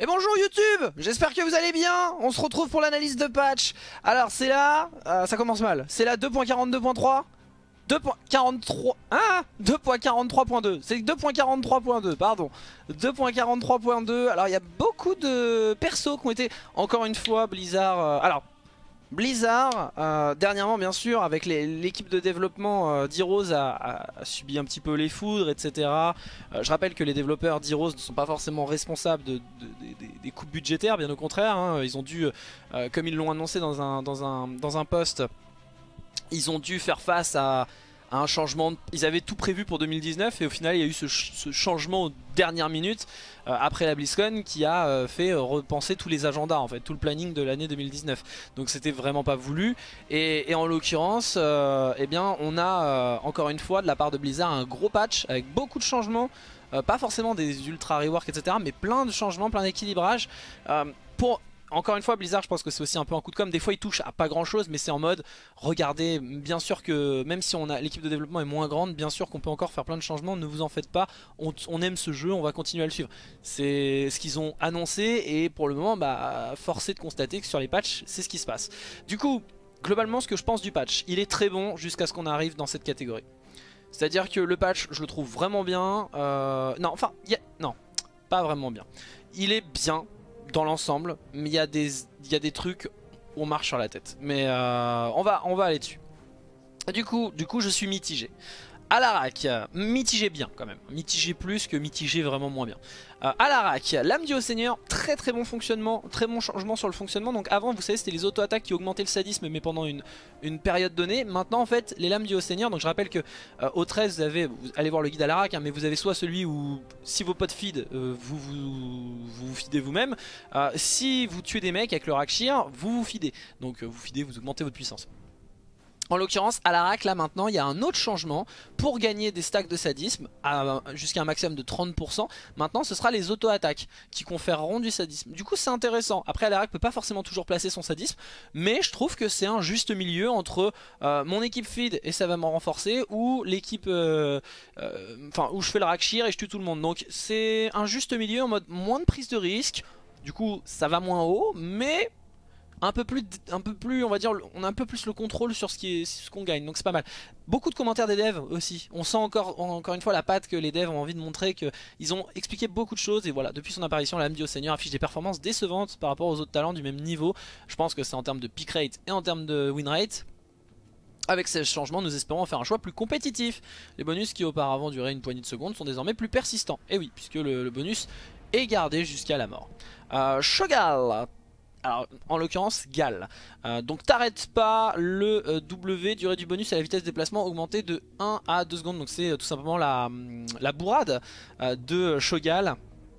Et bonjour YouTube, j'espère que vous allez bien. On se retrouve pour l'analyse de patch. Alors c'est là, ça commence mal. C'est là 2.42.3 2.43 ah 2.43.2. C'est 2.43.2, pardon. 2.43.2. Alors il y a beaucoup de persos qui ont été, encore une fois, Blizzard. Alors Blizzard, dernièrement bien sûr, avec l'équipe de développement d'Heroes a subi un petit peu les foudres, etc. Je rappelle que les développeurs d'Heroes ne sont pas forcément responsables des coupes budgétaires, bien au contraire. Hein. Ils ont dû, comme ils l'ont annoncé dans un post, ils ont dû faire face à un changement. Ils avaient tout prévu pour 2019 et au final il y a eu ce changement aux dernières minutes après la BlizzCon qui a fait repenser tous les agendas, en fait, tout le planning de l'année 2019. Donc c'était vraiment pas voulu et en l'occurrence eh bien on a encore une fois de la part de Blizzard un gros patch avec beaucoup de changements, pas forcément des ultra rework, etc., mais plein de changements, plein d'équilibrage pour... Encore une fois, Blizzard, je pense que c'est aussi un peu un coup de com'. Des fois, ils touchent à pas grand chose, mais c'est en mode, regardez, bien sûr que même si l'équipe de développement est moins grande, bien sûr qu'on peut encore faire plein de changements, ne vous en faites pas. On aime ce jeu, on va continuer à le suivre. C'est ce qu'ils ont annoncé et pour le moment, force est de constater que sur les patchs, c'est ce qui se passe. Du coup, globalement, ce que je pense du patch, il est très bon jusqu'à ce qu'on arrive dans cette catégorie. C'est-à-dire que le patch, je le trouve vraiment bien. Non, pas vraiment bien. Il est bien dans l'ensemble, mais il y a des trucs où on marche sur la tête. Mais on va aller dessus. Du coup, je suis mitigé. Alarak, mitigé bien quand même. Mitigé plus que mitigé vraiment moins bien. Alarak, l'âme du haut seigneur, très très bon fonctionnement, très bon changement sur le fonctionnement. Donc avant, vous savez, c'était les auto-attaques qui augmentaient le sadisme, mais pendant une période donnée. Maintenant, en fait, les lames du haut seigneur, donc je rappelle que au 13, vous allez voir le guide Alarak, hein, mais vous avez soit celui où si vos potes feed, vous feedez vous-même. Si vous tuez des mecs avec le Rakshir, vous feedez. Donc vous feedez, vous augmentez votre puissance. En l'occurrence, à l'Arak, là maintenant, il y a un autre changement pour gagner des stacks de sadisme jusqu'à un maximum de 30%. Maintenant, ce sera les auto-attaques qui conféreront du sadisme. Du coup, c'est intéressant. Après, l'Arak peut pas forcément toujours placer son sadisme, mais je trouve que c'est un juste milieu entre mon équipe feed et ça va m'en renforcer, ou l'équipe, où je fais le Rakshir et je tue tout le monde. Donc, c'est un juste milieu en mode moins de prise de risque. Du coup, ça va moins haut, mais un peu plus, on va dire, on a un peu plus le contrôle sur ce qu'on gagne, donc c'est pas mal. Beaucoup de commentaires des devs aussi, on sent encore une fois la patte que les devs ont envie de montrer, qu'ils ont expliqué beaucoup de choses, et voilà, depuis son apparition, la MD au Seigneur affiche des performances décevantes par rapport aux autres talents du même niveau. Je pense que c'est en termes de pick rate et en termes de win rate. Avec ces changements, nous espérons faire un choix plus compétitif. Les bonus qui auparavant duraient une poignée de secondes sont désormais plus persistants, et oui, puisque le bonus est gardé jusqu'à la mort. Shogal. Alors, en l'occurrence, Gal. Donc, t'arrêtes pas le W, durée du bonus à la vitesse de déplacement augmentée de 1 à 2 secondes. Donc, c'est tout simplement la bourrade de Shogal.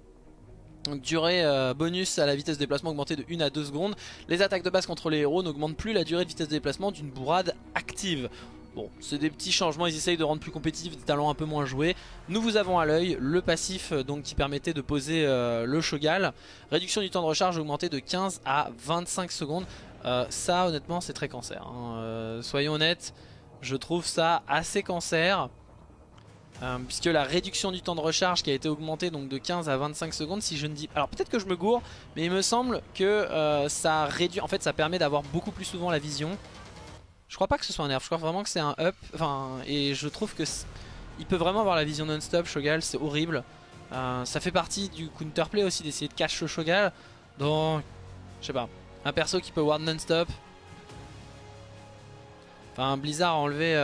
Donc, durée bonus à la vitesse de déplacement augmentée de 1 à 2 secondes. Les attaques de base contre les héros n'augmentent plus la durée de vitesse de déplacement d'une bourrade active. Bon, c'est des petits changements, ils essayent de rendre plus compétitifs des talents un peu moins joués. Nous vous avons à l'œil le passif donc qui permettait de poser le Shogal. Réduction du temps de recharge augmenté de 15 à 25 secondes. Ça honnêtement c'est très cancer, hein. Soyons honnêtes, je trouve ça assez cancer. Puisque la réduction du temps de recharge qui a été augmentée donc de 15 à 25 secondes, si je ne dis... Alors peut-être que je me gourre, mais il me semble que ça réduit... En fait ça permet d'avoir beaucoup plus souvent la vision. Je crois pas que ce soit un nerf, je crois vraiment que c'est un up. Et je trouve que il peut vraiment avoir la vision non-stop, Shogal, c'est horrible. Ça fait partie du counterplay aussi d'essayer de cacher le Shogal. Donc, je sais pas, un perso qui peut ward non-stop. Enfin, Blizzard a enlevé...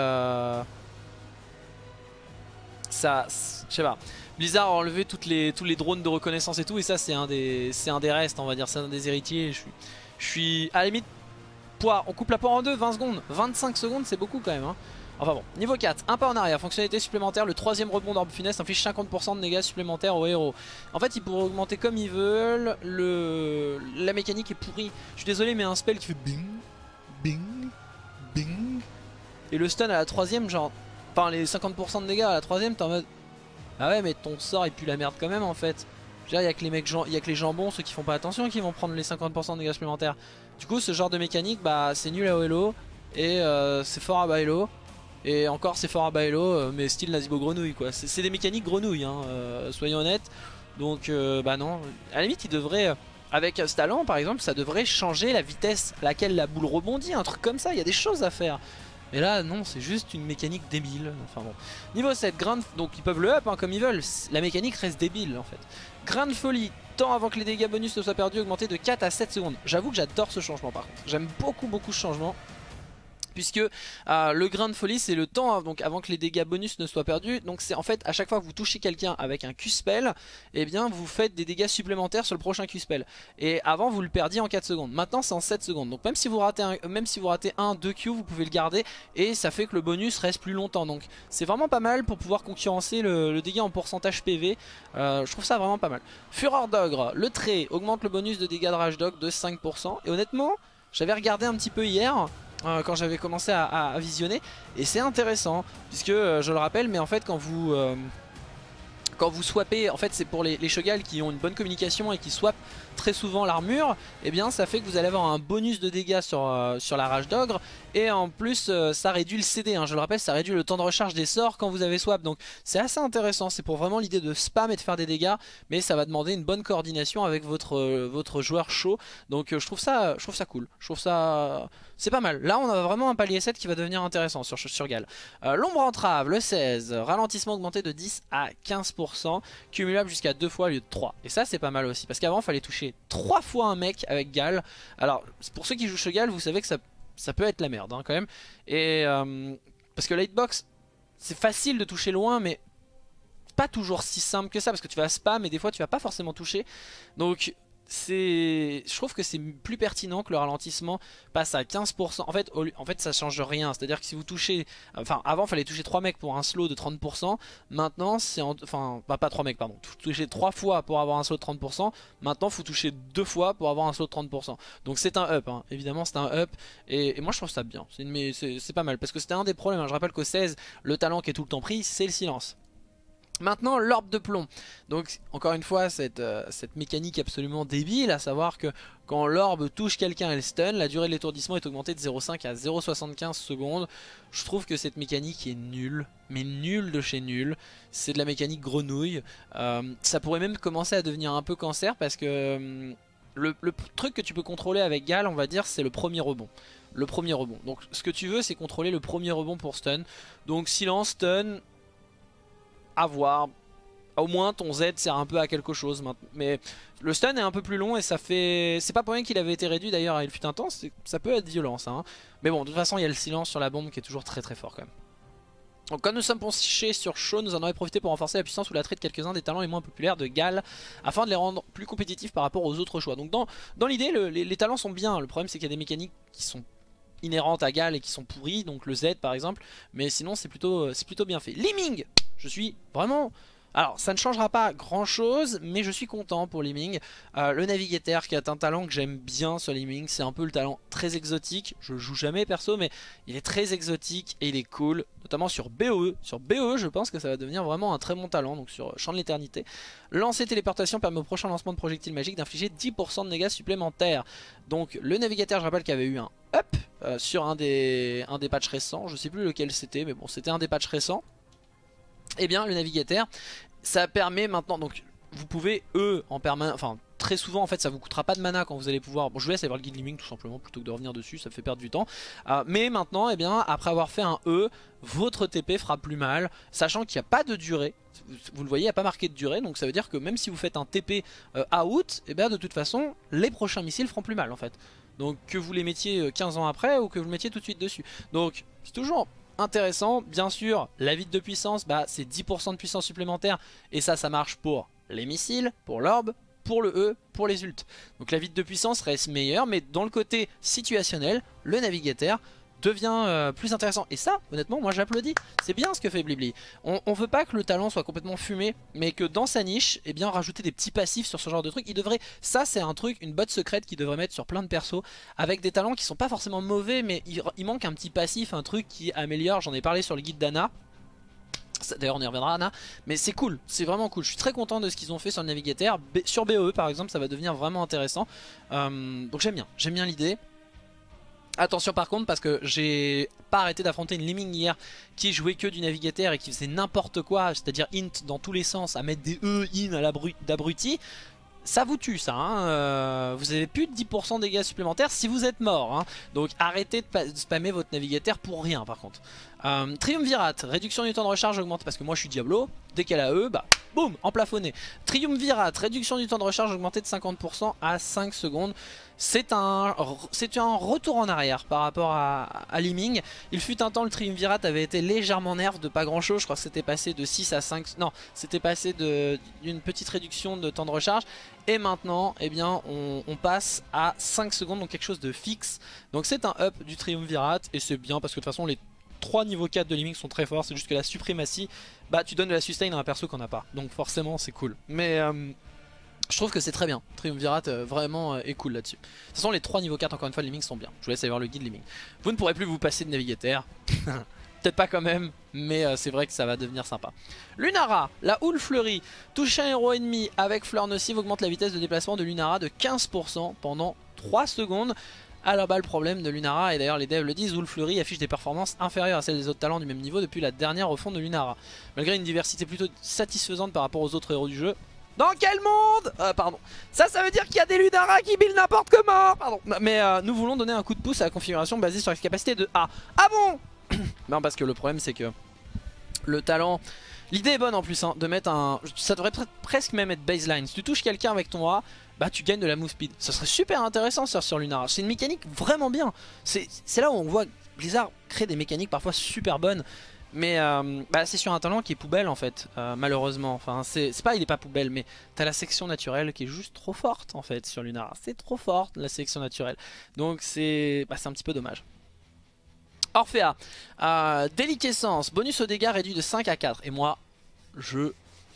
ça, je sais pas. Blizzard a enlevé tous les drones de reconnaissance et tout. Et ça, c'est un des restes, on va dire, c'est un des héritiers. Je suis à la limite... On coupe la poire en deux, 20 secondes, 25 secondes c'est beaucoup quand même, hein. Enfin bon, niveau 4, un pas en arrière, fonctionnalité supplémentaire, le troisième rebond d'orbe funeste inflige 50% de dégâts supplémentaires aux héros. En fait ils pourraient augmenter comme ils veulent, la mécanique est pourrie. Je suis désolé mais un spell qui fait bing, bing, bing, et le stun à la troisième genre, enfin les 50% de dégâts à la troisième t'es en mode, ah ouais mais ton sort il pue la merde quand même en fait. Il y a que les mecs, il y a que les jambons, ceux qui font pas attention, qui vont prendre les 50% de dégâts supplémentaires. Du coup, ce genre de mécanique, c'est nul à Hello et c'est fort à Baello. Et encore, c'est fort à Baello, mais style Nazibo grenouille quoi. C'est des mécaniques grenouilles, hein, soyons honnêtes. Donc bah non, à la limite il devrait... avec ce talent par exemple, ça devrait changer la vitesse à laquelle la boule rebondit, un truc comme ça, il y a des choses à faire. Mais là non, c'est juste une mécanique débile. Enfin bon. Niveau 7, Grain, donc ils peuvent le up hein, comme ils veulent, la mécanique reste débile en fait. Grain de folie, temps avant que les dégâts bonus ne soient perdus, augmenté de 4 à 7 secondes. J'avoue que j'adore ce changement par contre, j'aime beaucoup ce changement. Puisque le grain de folie c'est le temps donc avant que les dégâts bonus ne soient perdus. Donc c'est en fait à chaque fois que vous touchez quelqu'un avec un Q-spell, et bien vous faites des dégâts supplémentaires sur le prochain Q-spell. Et avant vous le perdiez en 4 secondes, maintenant c'est en 7 secondes. Donc même si vous ratez un 2 Q, vous pouvez le garder et ça fait que le bonus reste plus longtemps. Donc c'est vraiment pas mal pour pouvoir concurrencer le dégât en pourcentage PV. Je trouve ça vraiment pas mal. Fureur d'ogre, le trait augmente le bonus de dégâts de rage d'ogre de 5%. Et honnêtement j'avais regardé un petit peu hier quand j'avais commencé à visionner, et c'est intéressant puisque je le rappelle, mais en fait quand vous swappez, en fait c'est pour les Shogal qui ont une bonne communication et qui swappent très souvent l'armure, et bien ça fait que vous allez avoir un bonus de dégâts sur la rage d'ogre, et en plus ça réduit le CD, hein, je le rappelle, ça réduit le temps de recharge des sorts quand vous avez swap, donc c'est assez intéressant. C'est pour vraiment l'idée de spam et de faire des dégâts, mais ça va demander une bonne coordination avec votre joueur chaud, donc je trouve ça cool, je trouve ça... c'est pas mal. Là on a vraiment un palier 7 qui va devenir intéressant sur Gal. L'ombre entrave, le 16, ralentissement augmenté de 10 à 15%, cumulable jusqu'à 2 fois au lieu de 3. Et ça c'est pas mal aussi, parce qu'avant il fallait toucher 3 fois un mec avec Gal. Alors pour ceux qui jouent chez Gal, vous savez que ça peut être la merde hein, quand même. Et parce que la hitbox c'est facile de toucher loin, mais pas toujours si simple que ça, parce que tu vas spam et des fois tu vas pas forcément toucher. Donc je trouve que c'est plus pertinent que le ralentissement passe à 15%. En fait ça change rien, c'est à dire que si vous touchez, enfin avant il fallait toucher 3 mecs pour un slow de 30%, maintenant c'est enfin pas 3 mecs pardon, toucher 3 fois pour avoir un slow de 30%, maintenant faut toucher 2 fois pour avoir un slow de 30%. Donc c'est un up hein. Évidemment c'est un up, et moi je trouve ça bien, c'est pas mal, parce que c'était un des problèmes hein. Je rappelle qu'au 16 le talent qui est tout le temps pris c'est le silence. Maintenant l'orbe de plomb, donc encore une fois cette mécanique absolument débile, à savoir que quand l'orbe touche quelqu'un elle stun, la durée de l'étourdissement est augmentée de 0,5 à 0,75 secondes. Je trouve que cette mécanique est nulle, mais nulle de chez nul. C'est de la mécanique grenouille, ça pourrait même commencer à devenir un peu cancer, parce que le truc que tu peux contrôler avec Gal on va dire c'est le premier rebond. Donc ce que tu veux c'est contrôler le premier rebond pour stun, donc silence, stun... à voir, au moins ton Z sert un peu à quelque chose maintenant. Mais le stun est un peu plus long et ça fait... c'est pas pour rien qu'il avait été réduit d'ailleurs, il fut un temps, ça peut être violent ça hein. Mais bon de toute façon il y a le silence sur la bombe qui est toujours très fort quand même. Donc quand nous sommes penchés sur Shaw, nous en avons profité pour renforcer la puissance ou l'attrait de quelques-uns des talents les moins populaires de Gal, afin de les rendre plus compétitifs par rapport aux autres choix. Donc dans l'idée les talents sont bien, le problème c'est qu'il y a des mécaniques qui sont inhérentes à Gal et qui sont pourries, donc le Z par exemple, mais sinon c'est plutôt bien fait. Liming, je suis vraiment... alors ça ne changera pas grand chose, mais je suis content pour Liming. Le Navigator qui est un talent que j'aime bien sur Liming, c'est un peu le talent très exotique, je le joue jamais perso, mais il est très exotique et il est cool, notamment sur BOE. Sur BOE je pense que ça va devenir vraiment un très bon talent, donc sur Champ de l'éternité. Lancer téléportation permet au prochain lancement de projectile magique d'infliger 10% de dégâts supplémentaires. Donc le Navigator, je rappelle qu'il y avait eu un up sur un des patchs récents, je sais plus lequel c'était, mais bon c'était un des patchs récents. Et bien le Navigator, ça permet maintenant, donc vous pouvez en permanence, enfin très souvent en fait ça vous coûtera pas de mana quand vous allez pouvoir, bon je vous laisse aller voir le guide Liming tout simplement plutôt que de revenir dessus, ça fait perdre du temps, mais maintenant bien après avoir fait un votre TP fera plus mal, sachant qu'il n'y a pas de durée, vous le voyez il n'y a pas marqué de durée, donc ça veut dire que même si vous faites un TP out, et bien de toute façon les prochains missiles feront plus mal en fait, donc que vous les mettiez 15 ans après ou que vous le mettiez tout de suite dessus, donc c'est toujours intéressant. Bien sûr la vide de puissance c'est 10% de puissance supplémentaire, et ça marche pour les missiles, pour l'orbe, pour le pour les ults. Donc la vide de puissance reste meilleure, mais dans le côté situationnel le Navigator devient plus intéressant, et ça honnêtement moi j'applaudis, c'est bien ce que fait Blibli. On veut pas que le talent soit complètement fumé, mais que dans sa niche bien rajouter des petits passifs sur ce genre de truc. Il devrait, ça c'est un truc, une botte secrète qu'il devrait mettre sur plein de persos, avec des talents qui sont pas forcément mauvais, mais il manque un petit passif, un truc qui améliore. J'en ai parlé sur le guide d'Anna, d'ailleurs on y reviendra Anna, mais c'est cool, c'est vraiment cool. Je suis très content de ce qu'ils ont fait sur le Navigator. Sur BOE par exemple ça va devenir vraiment intéressant, donc j'aime bien l'idée. Attention par contre parce que j'ai pas arrêté d'affronter une lemming hier qui jouait que du navigateur et qui faisait n'importe quoi, c'est-à-dire int dans tous les sens, à mettre des E in à d'abruti. Ça vous tue ça, hein. Vous avez plus de 10% de dégâts supplémentaires si vous êtes mort, hein. Donc arrêtez de spammer votre navigateur pour rien par contre. Triumvirat, réduction du temps de recharge augmentée parce que moi je suis Diablo, dès qu'elle a E, bah boum, emplafonné. Triumvirat, réduction du temps de recharge augmentée de 50% à 5 secondes. C'est un retour en arrière par rapport à Liming. Il fut un temps, le Triumvirat avait été légèrement nerf de pas grand chose. Je crois que c'était passé de 6 à 5. Non, c'était passé d'une petite réduction de temps de recharge. Et maintenant, eh bien, on passe à 5 secondes, donc quelque chose de fixe. Donc c'est un up du Triumvirat et c'est bien parce que de toute façon, les 3 niveaux 4 de Liming sont très forts. C'est juste que la suprématie, bah tu donnes de la sustain à un perso qu'on n'a pas. Donc forcément, c'est cool. Mais je trouve que c'est très bien. Triumvirat vraiment est cool là-dessus. De toute façon, les 3 niveaux 4, encore une fois, de Liming sont bien. Je vous laisse aller voir le guide Liming. Vous ne pourrez plus vous passer de navigateur. Peut-être pas quand même, mais c'est vrai que ça va devenir sympa. Lunara, la houle fleurie. Toucher un héros ennemi avec fleur nocive augmente la vitesse de déplacement de Lunara de 15% pendant 3 secondes. Alors bah le problème de Lunara, et d'ailleurs les devs le disent, Houle Fleurie affiche des performances inférieures à celles des autres talents du même niveau depuis la dernière refonte de Lunara. Malgré une diversité plutôt satisfaisante par rapport aux autres héros du jeu. Dans quel monde pardon. Ça veut dire qu'il y a des Lunara qui build n'importe comment. Pardon. Mais nous voulons donner un coup de pouce à la configuration basée sur la capacité de A. Ah bon? Non, parce que le problème c'est que le talent... L'idée est bonne en plus, hein, de mettre un... Ça devrait presque même être baseline. Si tu touches quelqu'un avec ton A, bah tu gagnes de la move speed. Ça serait super intéressant ça sur Lunara. C'est une mécanique vraiment bien. C'est là où on voit Blizzard créer des mécaniques parfois super bonnes. Mais bah, c'est sur un talent qui est poubelle en fait, malheureusement. Enfin, c'est pas il est pas poubelle, mais t'as la section naturelle qui est juste trop forte en fait sur Lunara. C'est trop forte la section naturelle. Donc c'est un petit peu dommage. Orphea, déliquescence, bonus aux dégâts réduit de 5 à 4. Et moi, je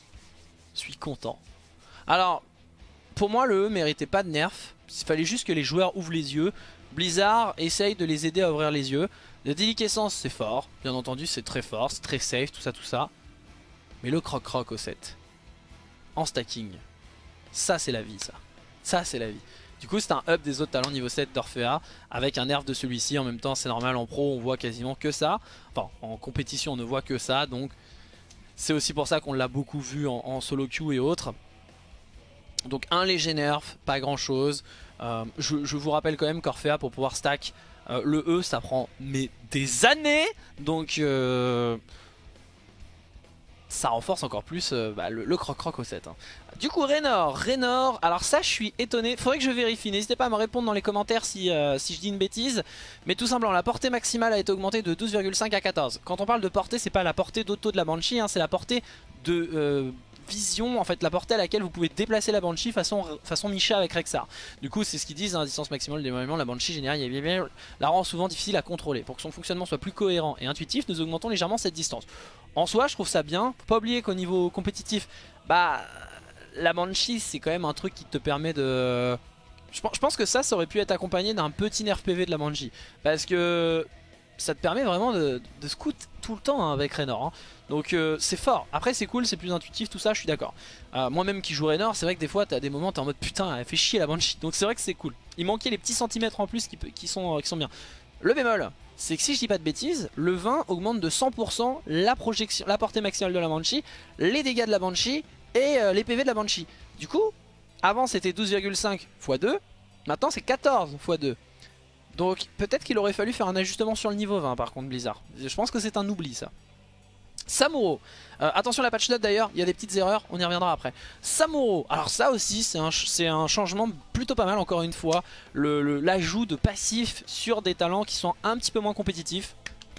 suis content. Alors, pour moi, le E méritait pas de nerf. Il fallait juste que les joueurs ouvrent les yeux. Blizzard essaye de les aider à ouvrir les yeux. La déliquescence, c'est fort. Bien entendu, c'est très fort, c'est très safe, tout ça, tout ça. Mais le croc-croc au 7, en stacking, ça c'est la vie, ça. Ça c'est la vie. Du coup c'est un up des autres talents niveau 7 d'Orphea avec un nerf de celui-ci. En même temps c'est normal, en pro on voit quasiment que ça. Enfin en compétition on ne voit que ça. Donc c'est aussi pour ça qu'on l'a beaucoup vu en solo queue et autres. Donc un léger nerf, pas grand chose. Je vous rappelle quand même qu'Orphea pour pouvoir stack le E ça prend mais des années. Donc ça renforce encore plus le croc-croc au 7. Hein. Du coup Raynor, alors ça je suis étonné, faudrait que je vérifie, n'hésitez pas à me répondre dans les commentaires si je dis une bêtise. Mais tout simplement la portée maximale a été augmentée de 12,5 à 14. Quand on parle de portée, c'est pas la portée d'auto de la Banshee, hein, c'est la portée de vision, en fait la portée à laquelle vous pouvez déplacer la Banshee façon Misha avec Rexxar. Du coup c'est ce qu'ils disent, hein, distance maximale de dévoilement, la Banshee générale la rend souvent difficile à contrôler. Pour que son fonctionnement soit plus cohérent et intuitif, nous augmentons légèrement cette distance. En soi je trouve ça bien, faut pas oublier qu'au niveau compétitif, la Banshee c'est quand même un truc qui te permet de... Je pense que ça aurait pu être accompagné d'un petit nerf PV de la Banshee. Parce que ça te permet vraiment de scout tout le temps hein, avec Raynor. Hein. Donc c'est fort. Après c'est cool, c'est plus intuitif, tout ça, je suis d'accord. Moi-même qui joue Raynor, c'est vrai que des fois t'as des moments t'es en mode putain, elle fait chier la Banshee. Donc c'est vrai que c'est cool. Il manquait les petits centimètres en plus qui sont bien. Le bémol, c'est que si je dis pas de bêtises, le 20 augmente de 100% la portée maximale de la Banshee, les dégâts de la Banshee et les PV de la Banshee. Du coup, avant c'était 12,5 x 2, maintenant c'est 14 x 2. Donc peut-être qu'il aurait fallu faire un ajustement sur le niveau 20 par contre Blizzard. Je pense que c'est un oubli ça. Samuro, attention à la patch note d'ailleurs, il y a des petites erreurs, on y reviendra après. Samuro, alors ça aussi c'est un changement plutôt pas mal encore une fois. L'ajout de passifs sur des talents qui sont un petit peu moins compétitifs.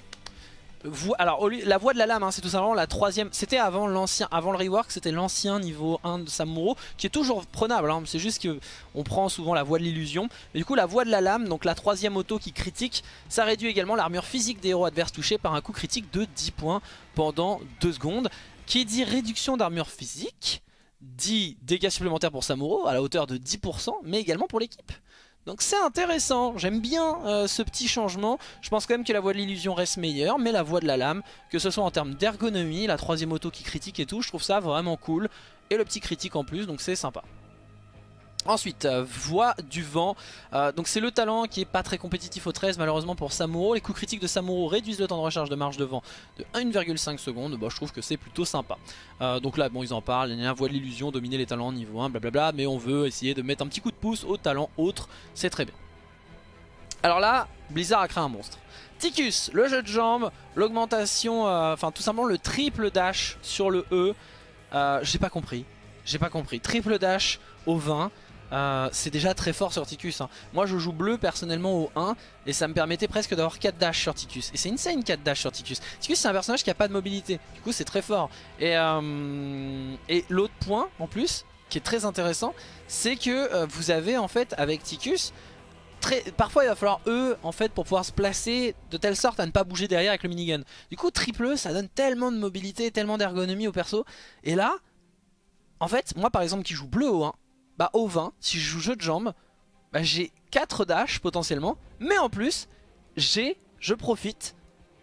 Alors la voie de la lame hein, c'est tout simplement la troisième. C'était avant le rework, c'était l'ancien niveau 1 de Samuro qui est toujours prenable hein, c'est juste qu'on prend souvent la voie de l'illusion. Mais du coup la voie de la lame, donc la troisième auto qui critique, ça réduit également l'armure physique des héros adverses touchés par un coup critique de 10 points pendant 2 secondes. Qui dit réduction d'armure physique dit dégâts supplémentaires pour Samuro à la hauteur de 10%, mais également pour l'équipe. Donc c'est intéressant, j'aime bien ce petit changement. Je pense quand même que la voie de l'illusion reste meilleure, mais la voie de la lame, que ce soit en termes d'ergonomie, la troisième auto qui critique et tout, je trouve ça vraiment cool. Et le petit critique en plus, donc c'est sympa. Ensuite, Voix du Vent, donc c'est le talent qui est pas très compétitif au 13 malheureusement pour Samuro. Les coups critiques de Samuro réduisent le temps de recharge de marche de vent de 1,5 secondes, bon, je trouve que c'est plutôt sympa. Donc là bon ils en parlent, il y a Voix de l'illusion, dominer les talents niveau 1, blablabla, mais on veut essayer de mettre un petit coup de pouce aux talents autres, c'est très bien. Alors là, Blizzard a créé un monstre. Ticus, le jeu de jambes, l'augmentation, enfin tout simplement le triple dash sur le E, j'ai pas compris, triple dash au 20. C'est déjà très fort sur Ticus, hein. Moi je joue bleu personnellement au 1 et ça me permettait presque d'avoir 4 dash sur Ticus. Et c'est insane 4 dash sur Ticus. Ticus c'est un personnage qui a pas de mobilité, du coup c'est très fort. Et l'autre point en plus qui est très intéressant, c'est que vous avez en fait avec Ticus, parfois il va falloir en fait pour pouvoir se placer de telle sorte à ne pas bouger derrière avec le minigun. Du coup triple E ça donne tellement de mobilité, tellement d'ergonomie au perso. Et là, en fait moi par exemple qui joue bleu au 1, bah au 20, si je joue jeu de jambes, bah j'ai 4 dash potentiellement, mais en plus, je profite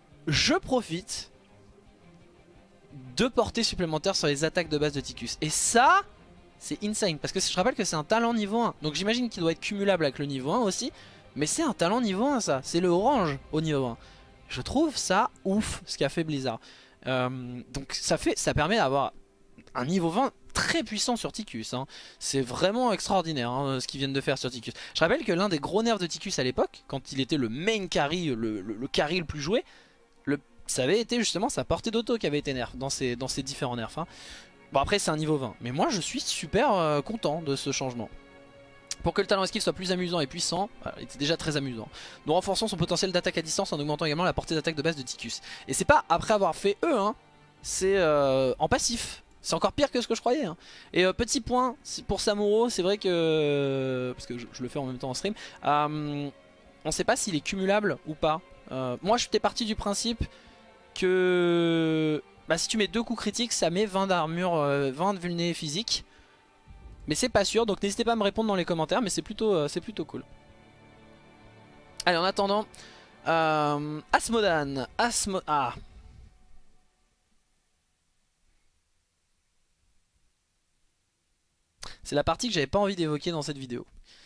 de portée supplémentaire sur les attaques de base de Ticus. Et ça, c'est insane, parce que je rappelle que c'est un talent niveau 1, donc j'imagine qu'il doit être cumulable avec le niveau 1 aussi, mais c'est un talent niveau 1 ça, c'est le orange au niveau 1. Je trouve ça ouf ce qu'a fait Blizzard. Donc ça permet d'avoir un niveau 20 très puissant sur Ticus, hein. C'est vraiment extraordinaire hein, ce qu'ils viennent de faire sur Ticus. Je rappelle que l'un des gros nerfs de Ticus à l'époque, quand il était le main carry, le carry le plus joué, ça avait été justement sa portée d'auto qui avait été nerf dans ces différents nerfs, hein. Bon après c'est un niveau 20, mais moi je suis super content de ce changement. Pour que le talent esquive soit plus amusant et puissant, il était déjà très amusant. Nous renforçons son potentiel d'attaque à distance en augmentant également la portée d'attaque de base de Ticus. Et c'est pas après avoir fait E, hein, c'est en passif. C'est encore pire que ce que je croyais, hein. Et petit point pour Samuro, c'est vrai que... Parce que je le fais en même temps en stream. On sait pas s'il est cumulable ou pas. Moi j'étais parti du principe que... Bah, si tu mets 2 coups critiques, ça met 20 d'armure, 20 de vulné physique. Mais c'est pas sûr, donc n'hésitez pas à me répondre dans les commentaires, mais c'est plutôt cool. Allez, en attendant... Asmodan. Ah. C'est la partie que j'avais pas envie d'évoquer dans cette vidéo.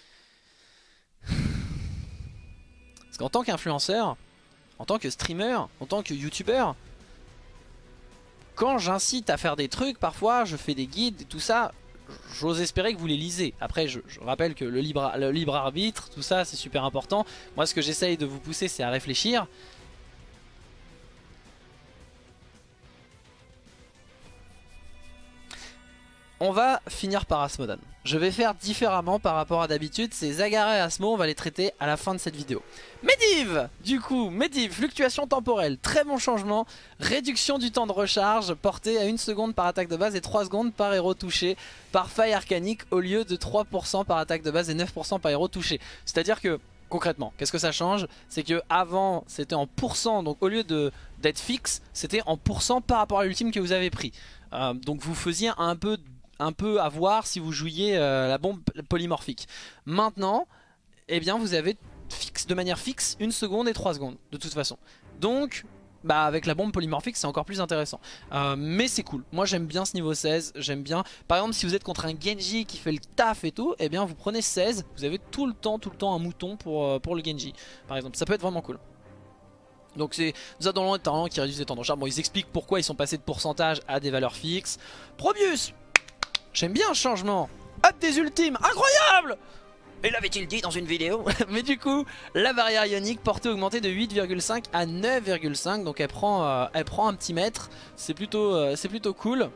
Parce qu'en tant qu'influenceur, en tant que streamer, en tant que youtubeur, quand j'incite à faire des trucs, parfois je fais des guides et tout ça, j'ose espérer que vous les lisez. Après je rappelle que le libre arbitre, tout ça c'est super important. Moi ce que j'essaye de vous pousser c'est à réfléchir. On va finir par Asmodan. Je vais faire différemment par rapport à d'habitude. Ces Zagara et Asmo, on va les traiter à la fin de cette vidéo. Medivh, du coup, Medivh, fluctuation temporelle, très bon changement. Réduction du temps de recharge, portée à 1 seconde par attaque de base et 3 secondes par héros touché par faille arcanique au lieu de 3% par attaque de base et 9% par héros touché. C'est-à-dire que, concrètement, qu'est-ce que ça change? C'est que avant c'était en pourcent, donc au lieu d'être fixe, c'était en pourcent par rapport à l'ultime que vous avez pris. Donc vous faisiez un peu à voir si vous jouiez la bombe polymorphique. Maintenant, eh bien vous avez de manière fixe 1 seconde et 3 secondes de toute façon. Donc bah avec la bombe polymorphique c'est encore plus intéressant. Mais c'est cool, moi j'aime bien ce niveau 16, j'aime bien. Par exemple si vous êtes contre un Genji qui fait le taf et tout, eh bien vous prenez 16, vous avez tout le temps un mouton pour le Genji par exemple, ça peut être vraiment cool. Donc c'est nous avons le talent qui réduit les temps de recharge. Bon ils expliquent pourquoi ils sont passés de pourcentage à des valeurs fixes. Probius, j'aime bien le changement. Up des ultimes, incroyable. Et l'avait-il dit dans une vidéo? Mais du coup, la barrière ionique portée augmentée de 8,5 à 9,5. Donc elle prend un petit mètre. C'est plutôt cool.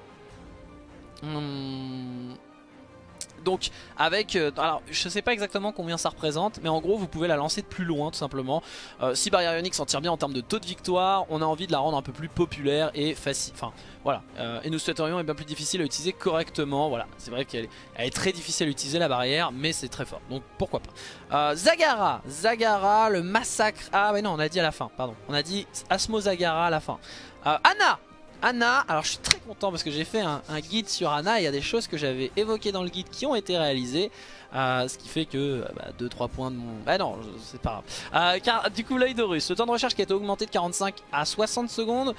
Donc avec, alors je sais pas exactement combien ça représente, mais en gros vous pouvez la lancer de plus loin tout simplement. Si Barrière Ionique s'en tire bien en termes de taux de victoire, on a envie de la rendre un peu plus populaire et facile, enfin voilà. Et nous souhaiterions être bien plus difficile à utiliser correctement, voilà. C'est vrai qu'elle est très difficile à utiliser la barrière, mais c'est très fort, donc pourquoi pas. Zagara, le massacre, ah ouais non on a dit à la fin, pardon, on a dit Asmo Zagara à la fin. Ana, alors je suis très content parce que j'ai fait un guide sur Ana. Il y a des choses que j'avais évoquées dans le guide qui ont été réalisées, ce qui fait que 2-3 points de mon... Bah non, c'est pas grave. Car du coup l'œil d'Horus, le temps de recharge qui a été augmenté de 45 à 60 secondes.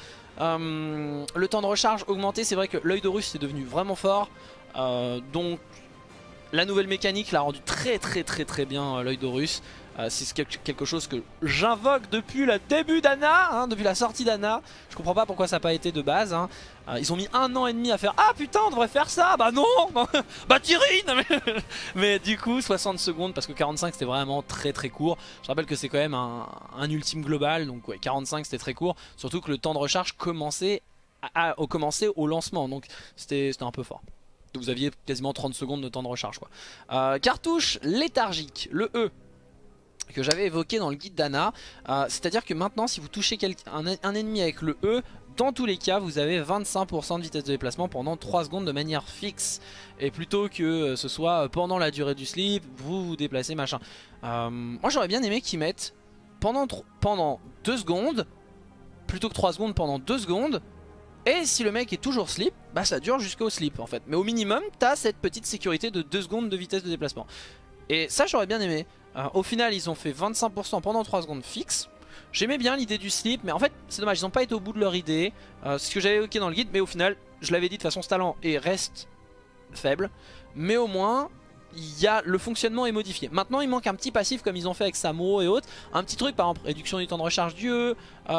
Le temps de recharge augmenté, c'est vrai que l'œil d'Horus c'est devenu vraiment fort. Donc La nouvelle mécanique l'a rendu très bien l'œil d'Horus. C'est quelque chose que j'invoque depuis le début d'Anna, hein, depuis la sortie d'Anna. Je comprends pas pourquoi ça n'a pas été de base. Hein. Ils ont mis 1 an et demi à faire ah putain on devrait faire ça, bah non, bah Tyrine. Mais du coup 60 secondes parce que 45 c'était vraiment très court. Je rappelle que c'est quand même un ultime global, donc ouais 45 c'était très court. Surtout que le temps de recharge commençait au lancement, donc c'était un peu fort. Vous aviez quasiment 30 secondes de temps de recharge quoi. Cartouche léthargique, le E que j'avais évoqué dans le guide d'Anna, c'est à dire que maintenant si vous touchez un ennemi avec le E, dans tous les cas vous avez 25% de vitesse de déplacement pendant 3 secondes de manière fixe, et plutôt que ce soit pendant la durée du sleep vous vous déplacez machin. Moi j'aurais bien aimé qu'ils mettent pendant 2 secondes plutôt que 3 secondes pendant 2 secondes. Et si le mec est toujours slip, bah ça dure jusqu'au slip en fait. Mais au minimum, t'as cette petite sécurité de 2 secondes de vitesse de déplacement. Et ça j'aurais bien aimé. Au final ils ont fait 25% pendant 3 secondes fixe. J'aimais bien l'idée du slip, mais en fait c'est dommage, ils n'ont pas été au bout de leur idée. C'est ce que j'avais évoqué dans le guide, mais au final, je l'avais dit de façon, ce talent et reste faible. Mais au moins, le fonctionnement est modifié. Maintenant il manque un petit passif comme ils ont fait avec Samuro et autres. Un petit truc par exemple, réduction du temps de recharge du E.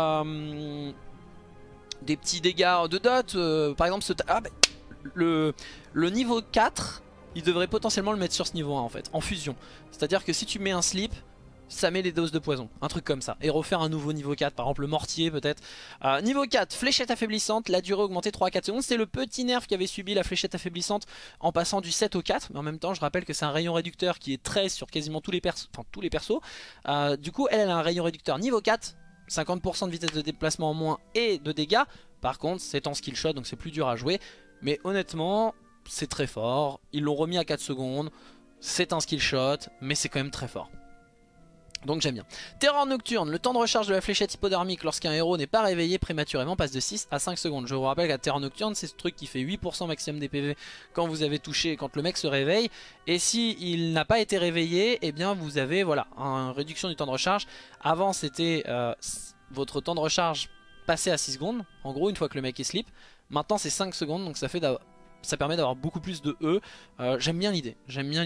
Des petits dégâts de dot, par exemple le niveau 4 il devrait potentiellement le mettre sur ce niveau 1 en fait, en fusion. C'est à dire que si tu mets un slip, ça met des doses de poison, un truc comme ça. Et refaire un nouveau niveau 4, par exemple le mortier peut-être. Niveau 4, fléchette affaiblissante, la durée augmentée 3 à 4 secondes. C'est le petit nerf qui avait subi la fléchette affaiblissante en passant du 7 au 4. Mais en même temps je rappelle que c'est un rayon réducteur qui est 13 sur quasiment tous les persos. Du coup elle a un rayon réducteur niveau 4. 50% de vitesse de déplacement en moins et de dégâts. Par contre c'est en skill shot donc c'est plus dur à jouer. Mais honnêtement c'est très fort. Ils l'ont remis à 4 secondes. C'est un skill shot mais c'est quand même très fort. Donc j'aime bien. Terreur nocturne, le temps de recharge de la fléchette hypodermique lorsqu'un héros n'est pas réveillé prématurément passe de 6 à 5 secondes. Je vous rappelle qu'à Terreur nocturne c'est ce truc qui fait 8% maximum des PV quand vous avez touché, quand le mec se réveille. Et si il n'a pas été réveillé, eh bien vous avez voilà une réduction du temps de recharge. Avant c'était votre temps de recharge passé à 6 secondes, en gros une fois que le mec est slip. Maintenant c'est 5 secondes donc ça permet d'avoir beaucoup plus de E. J'aime bien l'idée,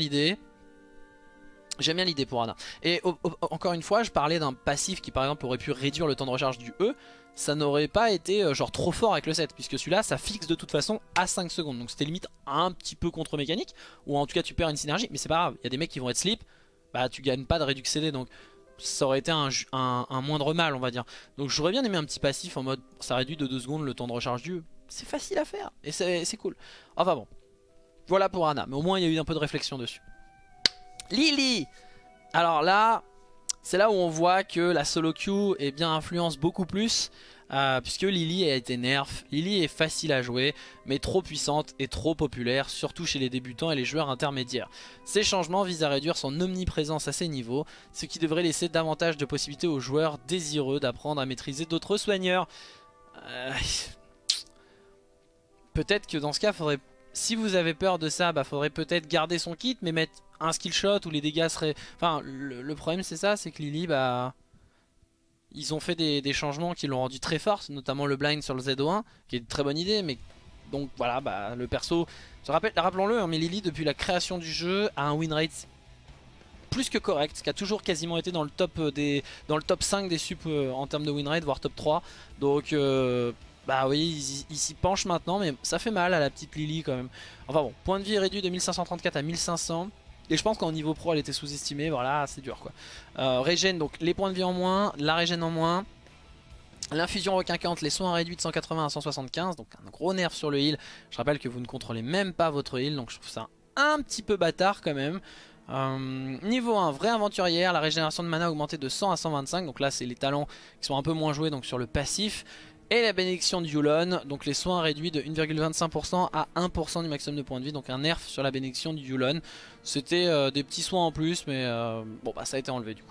J'aime bien l'idée pour Anna. Et encore une fois, je parlais d'un passif qui par exemple aurait pu réduire le temps de recharge du E. Ça n'aurait pas été genre trop fort avec le 7, puisque celui-là ça fixe de toute façon à 5 secondes. Donc c'était limite un petit peu contre-mécanique, ou en tout cas tu perds une synergie, mais c'est pas grave. Il y a des mecs qui vont être slip, bah tu gagnes pas de réduc CD, donc ça aurait été un moindre mal on va dire. Donc j'aurais bien aimé un petit passif en mode ça réduit de 2 secondes le temps de recharge du E. C'est facile à faire, et c'est cool. Enfin bon, voilà pour Anna, mais au moins il y a eu un peu de réflexion dessus. Lily. Alors là, c'est là où on voit que la solo queue eh bien, influence beaucoup plus, puisque Lily a été nerf. Lily est facile à jouer, mais trop puissante et trop populaire, surtout chez les débutants et les joueurs intermédiaires. Ces changements visent à réduire son omniprésence à ces niveaux, ce qui devrait laisser davantage de possibilités aux joueurs désireux d'apprendre à maîtriser d'autres soigneurs. Peut-être que dans ce cas, si vous avez peur de ça, faudrait peut-être garder son kit, mais mettre un skill shot où les dégâts seraient... Enfin, le problème c'est ça, c'est que Lily, ils ont fait des changements qui l'ont rendu très forte, notamment le blind sur le ZO1, qui est une très bonne idée, mais... Donc voilà, le perso... Rappelons-le, hein, mais Lily, depuis la création du jeu, a un win rate plus que correct, qui a toujours quasiment été dans le top, dans le top 5 des sup en termes de win rate, voire top 3. Donc... oui, il s'y penche maintenant, mais ça fait mal à la petite Lily quand même. Enfin bon, point de vie réduit de 1534 à 1500. Et je pense qu'en niveau pro elle était sous-estimée, voilà, c'est dur quoi. Régène, donc les points de vie en moins, la régène en moins. L'infusion requinquante, les soins réduits de 180 à 175, donc un gros nerf sur le heal. Je rappelle que vous ne contrôlez même pas votre heal, donc je trouve ça un petit peu bâtard quand même. Niveau 1, vraie aventurière, la régénération de mana augmentée de 100 à 125, donc là c'est les talents qui sont un peu moins joués donc sur le passif. Et la bénédiction de Yulon, donc les soins réduits de 1,25% à 1% du maximum de points de vie, donc un nerf sur la bénédiction de Yulon. C'était des petits soins en plus, mais ça a été enlevé du coup.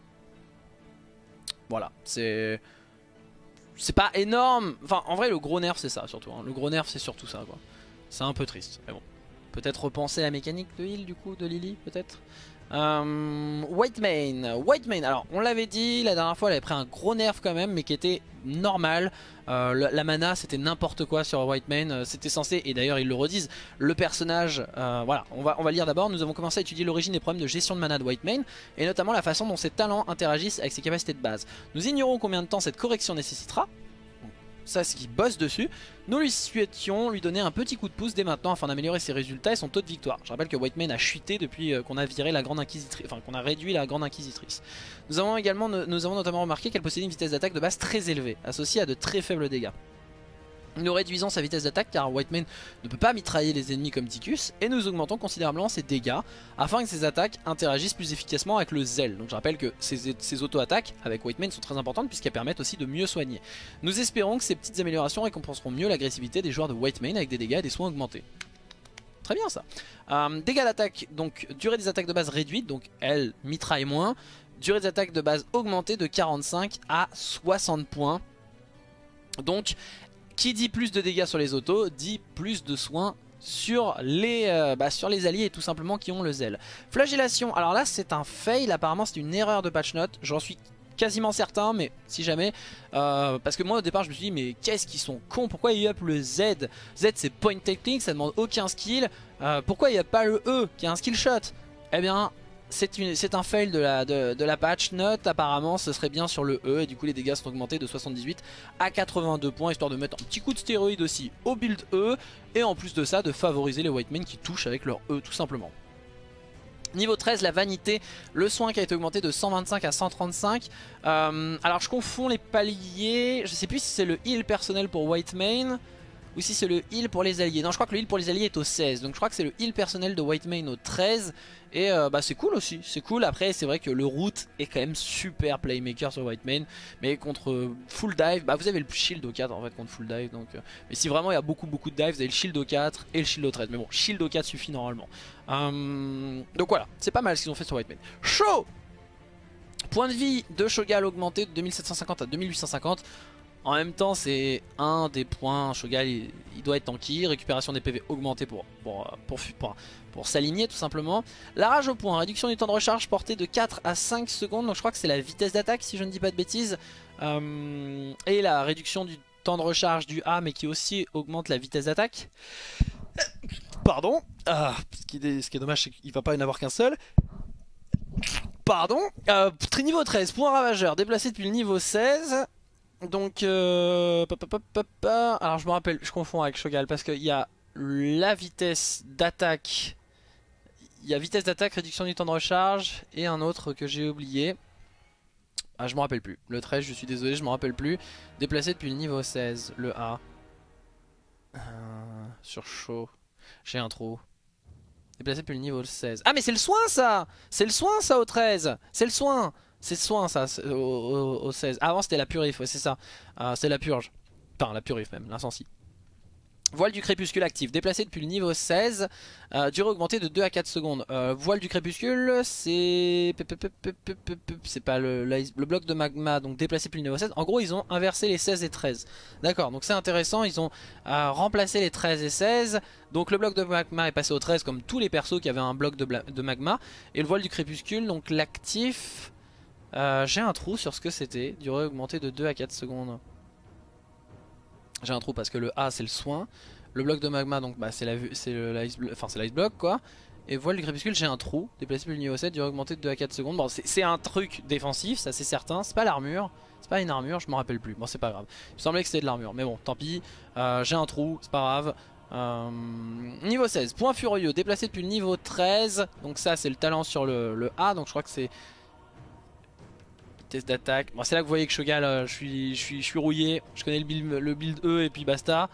Voilà, c'est pas énorme, enfin en vrai le gros nerf c'est ça surtout, hein. Le gros nerf c'est surtout ça quoi. C'est un peu triste, mais bon. Peut-être repenser la mécanique de heal du coup de Lily, peut-être. Whitemane, alors on l'avait dit la dernière fois, elle avait pris un gros nerf quand même, mais qui était normal. La mana c'était n'importe quoi sur Whitemane, c'était censé, et d'ailleurs ils le redisent, le personnage, voilà, on va lire d'abord. Nous avons commencé à étudier l'origine des problèmes de gestion de mana de Whitemane, et notamment la façon dont ses talents interagissent avec ses capacités de base. Nous ignorons combien de temps cette correction nécessitera. Ça, c'est qu'il bosse dessus. Nous lui souhaitions lui donner un petit coup de pouce dès maintenant afin d'améliorer ses résultats et son taux de victoire. Je rappelle que Whitemane a chuté depuis qu'on a viré la Grande Inquisitrice, enfin qu'on a réduit la Grande Inquisitrice. Nous avons notamment remarqué qu'elle possédait une vitesse d'attaque de base très élevée, associée à de très faibles dégâts. Nous réduisons sa vitesse d'attaque car Whitemane ne peut pas mitrailler les ennemis comme Ticus, et nous augmentons considérablement ses dégâts afin que ses attaques interagissent plus efficacement avec le zèle. Donc je rappelle que ces auto-attaques avec Whitemane sont très importantes puisqu'elles permettent aussi de mieux soigner. Nous espérons que ces petites améliorations récompenseront mieux l'agressivité des joueurs de Whitemane avec des dégâts et des soins augmentés. Très bien ça. Dégâts d'attaque, donc durée des attaques de base réduite, donc elle mitraille moins. Durée des attaques de base augmentée de 45 à 60 points. Donc qui dit plus de dégâts sur les autos, dit plus de soins sur les alliés et tout simplement qui ont le zèle. Flagellation, alors là c'est un fail, apparemment c'est une erreur de patch note, j'en suis quasiment certain, mais si jamais, parce que moi au départ je me suis dit mais qu'est-ce qu'ils sont cons, pourquoi il y a le Z? Z c'est point technique, ça demande aucun skill, pourquoi il n'y a pas le E qui a un skill shot? Eh bien c'est un fail de la patch note, apparemment ce serait bien sur le E et du coup les dégâts sont augmentés de 78 à 82 points histoire de mettre un petit coup de stéroïde aussi au build E et en plus de ça de favoriser les Whitemane qui touchent avec leur E tout simplement. Niveau 13, la vanité, le soin qui a été augmenté de 125 à 135. Alors je confonds les paliers, je sais plus si c'est le heal personnel pour Whitemane ou si c'est le heal pour les alliés. Non, je crois que le heal pour les alliés est au 16. Donc je crois que c'est le heal personnel de Whitemane au 13. Et c'est cool aussi, c'est cool. Après c'est vrai que le root est quand même super playmaker sur Whitemane. Mais contre full dive, vous avez le shield au 4 en fait contre full dive. Donc, mais si vraiment il y a beaucoup de dive, vous avez le shield au 4 et le shield au 13. Mais bon, shield au 4 suffit normalement. Donc voilà, c'est pas mal ce qu'ils ont fait sur Whitemane. Chaud. Point de vie de Shogal augmenté de 2750 à 2850. En même temps c'est un des points, Shogal il doit être tanky, récupération des PV augmentée pour s'aligner tout simplement. La rage au point, réduction du temps de recharge portée de 4 à 5 secondes, donc je crois que c'est la vitesse d'attaque si je ne dis pas de bêtises. Et la réduction du temps de recharge du A mais qui aussi augmente la vitesse d'attaque. Pardon, ce qui est dommage c'est qu'il ne va pas y en avoir qu'un seul. Pardon, niveau 13, point ravageur, déplacé depuis le niveau 16. Donc, alors je me rappelle, je confonds avec Shogal parce qu'il y a la vitesse d'attaque, il y a vitesse d'attaque, réduction du temps de recharge et un autre que j'ai oublié. Je me rappelle plus. Le 13, je suis désolé, je me rappelle plus. Déplacé depuis le niveau 16, le A. Sur chaud, j'ai un trou. Déplacé depuis le niveau 16. Ah mais c'est le soin ça! C'est le soin ça au 13! C'est le soin! C'est le soin ça au 16. Avant c'était la purif, ouais c'est ça. C'est la purge. Enfin la purif même, l'incensie. Voile du crépuscule actif, déplacé depuis le niveau 16, durée augmentée de 2 à 4 secondes. Voile du crépuscule, c'est pas le bloc de magma, donc déplacé depuis le niveau 16. En gros, ils ont inversé les 16 et 13. D'accord, donc c'est intéressant, ils ont remplacé les 13 et 16. Donc le bloc de magma est passé au 13 comme tous les persos qui avaient un bloc de magma. Et le voile du crépuscule, donc l'actif, j'ai un trou sur ce que c'était, durée augmentée de 2 à 4 secondes. J'ai un trou parce que le A c'est le soin. Le bloc de magma donc c'est l'ice block quoi. Et voile du crépuscule j'ai un trou. Déplacé plus le niveau 7, durée augmentée de 2 à 4 secondes. Bon c'est un truc défensif, ça c'est certain. C'est pas l'armure. C'est pas une armure, je m'en rappelle plus. Bon c'est pas grave. Il me semblait que c'était de l'armure. Mais bon tant pis. J'ai un trou, c'est pas grave. Niveau 16, point furieux, déplacé depuis le niveau 13. Donc ça c'est le talent sur le A. Donc je crois que c'est vitesse d'attaque. Bon, c'est là que vous voyez que Shogal, je suis rouillé. Je connais le build E et puis basta.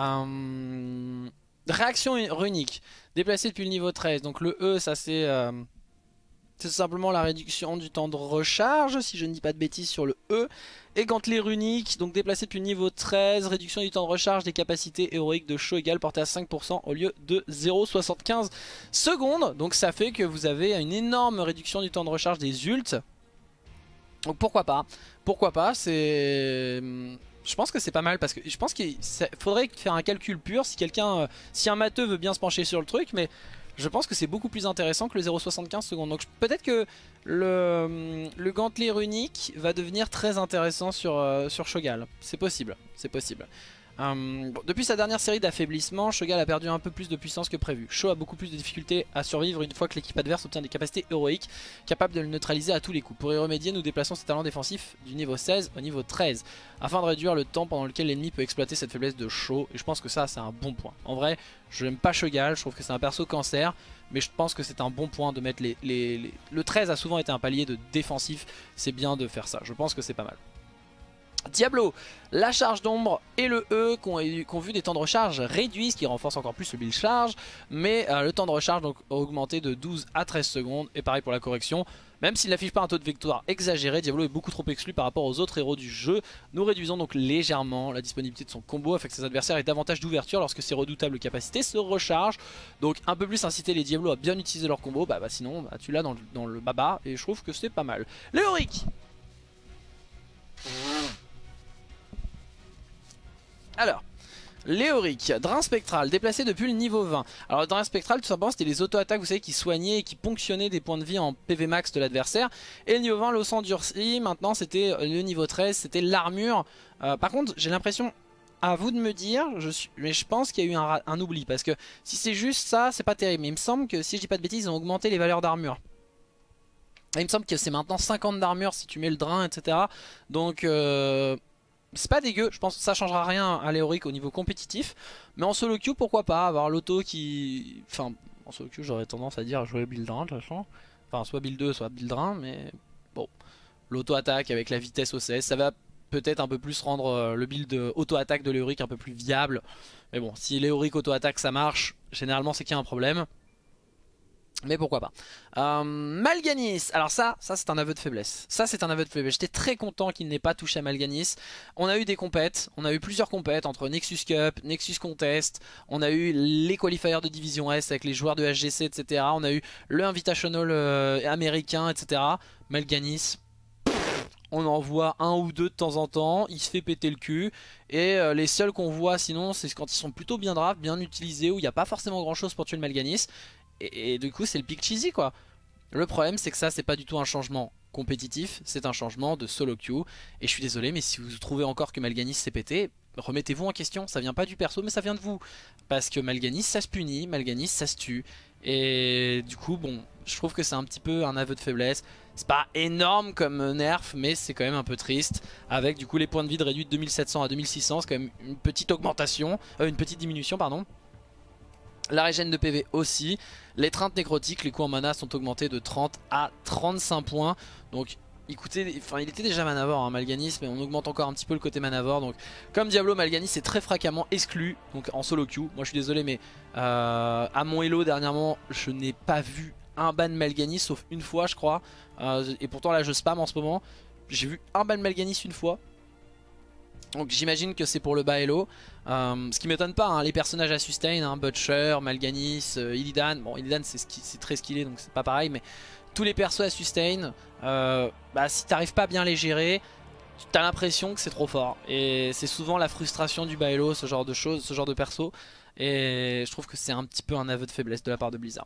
Réaction runique. Déplacé depuis le niveau 13. Donc le E, ça c'est simplement la réduction du temps de recharge, si je ne dis pas de bêtises sur le E. Et gantelet runique, donc déplacé depuis le niveau 13. Réduction du temps de recharge des capacités héroïques de Shogal portée à 5% au lieu de 0,75 secondes. Donc ça fait que vous avez une énorme réduction du temps de recharge des ults. Donc pourquoi pas, c'est... Je pense que c'est pas mal parce que je pense qu'il faudrait faire un calcul pur si quelqu'un, si un matheux veut bien se pencher sur le truc, mais je pense que c'est beaucoup plus intéressant que le 0,75 secondes. Donc peut-être que le gantelet runique va devenir très intéressant sur Shogal. C'est possible, c'est possible. Bon, depuis sa dernière série d'affaiblissement, Shogal a perdu un peu plus de puissance que prévu. Sho a beaucoup plus de difficultés à survivre une fois que l'équipe adverse obtient des capacités héroïques capables de le neutraliser à tous les coups. Pour y remédier, nous déplaçons ses talents défensifs du niveau 16 au niveau 13 afin de réduire le temps pendant lequel l'ennemi peut exploiter cette faiblesse de Sho. Et je pense que ça, c'est un bon point. En vrai, je n'aime pas Shogal, je trouve que c'est un perso cancer, mais je pense que c'est un bon point de mettre le 13 a souvent été un palier de défensif, c'est bien de faire ça, je pense que c'est pas mal. Diablo, la charge d'ombre et le E qui ont vu des temps de recharge réduits, ce qui renforce encore plus le build charge, mais le temps de recharge donc a augmenté de 12 à 13 secondes, et pareil pour la correction. Même s'il n'affiche pas un taux de victoire exagéré, Diablo est beaucoup trop exclu par rapport aux autres héros du jeu. Nous réduisons donc légèrement la disponibilité de son combo afin que ses adversaires aient davantage d'ouverture lorsque ses redoutables capacités se rechargent. Donc un peu plus inciter les Diablos à bien utiliser leur combo, sinon tu l'as dans le baba, et je trouve que c'est pas mal. Léoric. Alors, Léoric, drain spectral, déplacé depuis le niveau 20. Alors le drain spectral tout simplement c'était les auto-attaques, vous savez, qui soignaient et qui ponctionnaient des points de vie en PV max de l'adversaire. Et le niveau 20, l'eau s'endurcit, maintenant c'était le niveau 13, c'était l'armure. Par contre j'ai l'impression, à vous de me dire, mais je pense qu'il y a eu un oubli. Parce que si c'est juste ça, c'est pas terrible. Mais il me semble que, si je dis pas de bêtises, ils ont augmenté les valeurs d'armure. Il me semble que c'est maintenant 50 d'armure si tu mets le drain, etc. Donc c'est pas dégueu, je pense que ça changera rien à Léoric au niveau compétitif. Mais en solo queue, pourquoi pas avoir l'auto qui... Enfin, en solo queue, j'aurais tendance à dire jouer build drain de toute façon. Enfin, soit build 2, soit build drain, mais bon. L'auto-attaque avec la vitesse OCS, ça va peut-être un peu plus rendre le build auto-attaque de Léoric un peu plus viable. Mais bon, si Léoric auto-attaque ça marche, généralement c'est qu'il y a un problème. Mais pourquoi pas. Mal'Ganis, alors ça c'est un aveu de faiblesse. Ça c'est un aveu de faiblesse. J'étais très content qu'il n'ait pas touché à Mal'Ganis. On a eu des compètes, on a eu plusieurs compètes entre Nexus Cup, Nexus Contest. On a eu les qualifiers de Division S avec les joueurs de HGC, etc. On a eu le Invitational américain, etc. Mal'Ganis, on en voit un ou deux de temps en temps, il se fait péter le cul. Et les seuls qu'on voit sinon c'est quand ils sont plutôt bien draft, bien utilisés, où il n'y a pas forcément grand chose pour tuer le Mal'Ganis. Et du coup c'est le pick cheesy quoi. Le problème c'est que ça c'est pas du tout un changement compétitif, c'est un changement de solo queue. Et je suis désolé mais si vous trouvez encore que Mal'Ganis s'est pété, remettez-vous en question, ça vient pas du perso mais ça vient de vous. Parce que Mal'Ganis ça se punit, Mal'Ganis ça se tue. Et du coup bon, je trouve que c'est un petit peu un aveu de faiblesse. C'est pas énorme comme nerf mais c'est quand même un peu triste. Avec du coup les points de vie de réduits de 2700 à 2600, c'est quand même une petite augmentation, une petite diminution pardon. La régène de PV aussi. L'étreinte nécrotique, les coups en mana sont augmentés de 30 à 35 points. Donc écoutez, enfin, il était déjà manavore hein, Mal'Ganis, mais on augmente encore un petit peu le côté manavore. Donc comme Diablo, Mal'Ganis est très fréquemment exclu donc en solo queue. Moi je suis désolé mais à mon Elo dernièrement je n'ai pas vu un ban Mal'Ganis sauf une fois je crois. Et pourtant là je spam en ce moment. J'ai vu un ban Mal'Ganis une fois. Donc j'imagine que c'est pour le bas elo. Ce qui m'étonne pas, hein, les personnages à sustain, hein, Butcher, Mal'Ganis, Illidan. Bon, Illidan c'est très skillé donc c'est pas pareil, mais tous les persos à sustain, si t'arrives pas à bien les gérer, t'as l'impression que c'est trop fort. Et c'est souvent la frustration du bas elo, ce genre de choses, ce genre de perso. Et je trouve que c'est un petit peu un aveu de faiblesse de la part de Blizzard.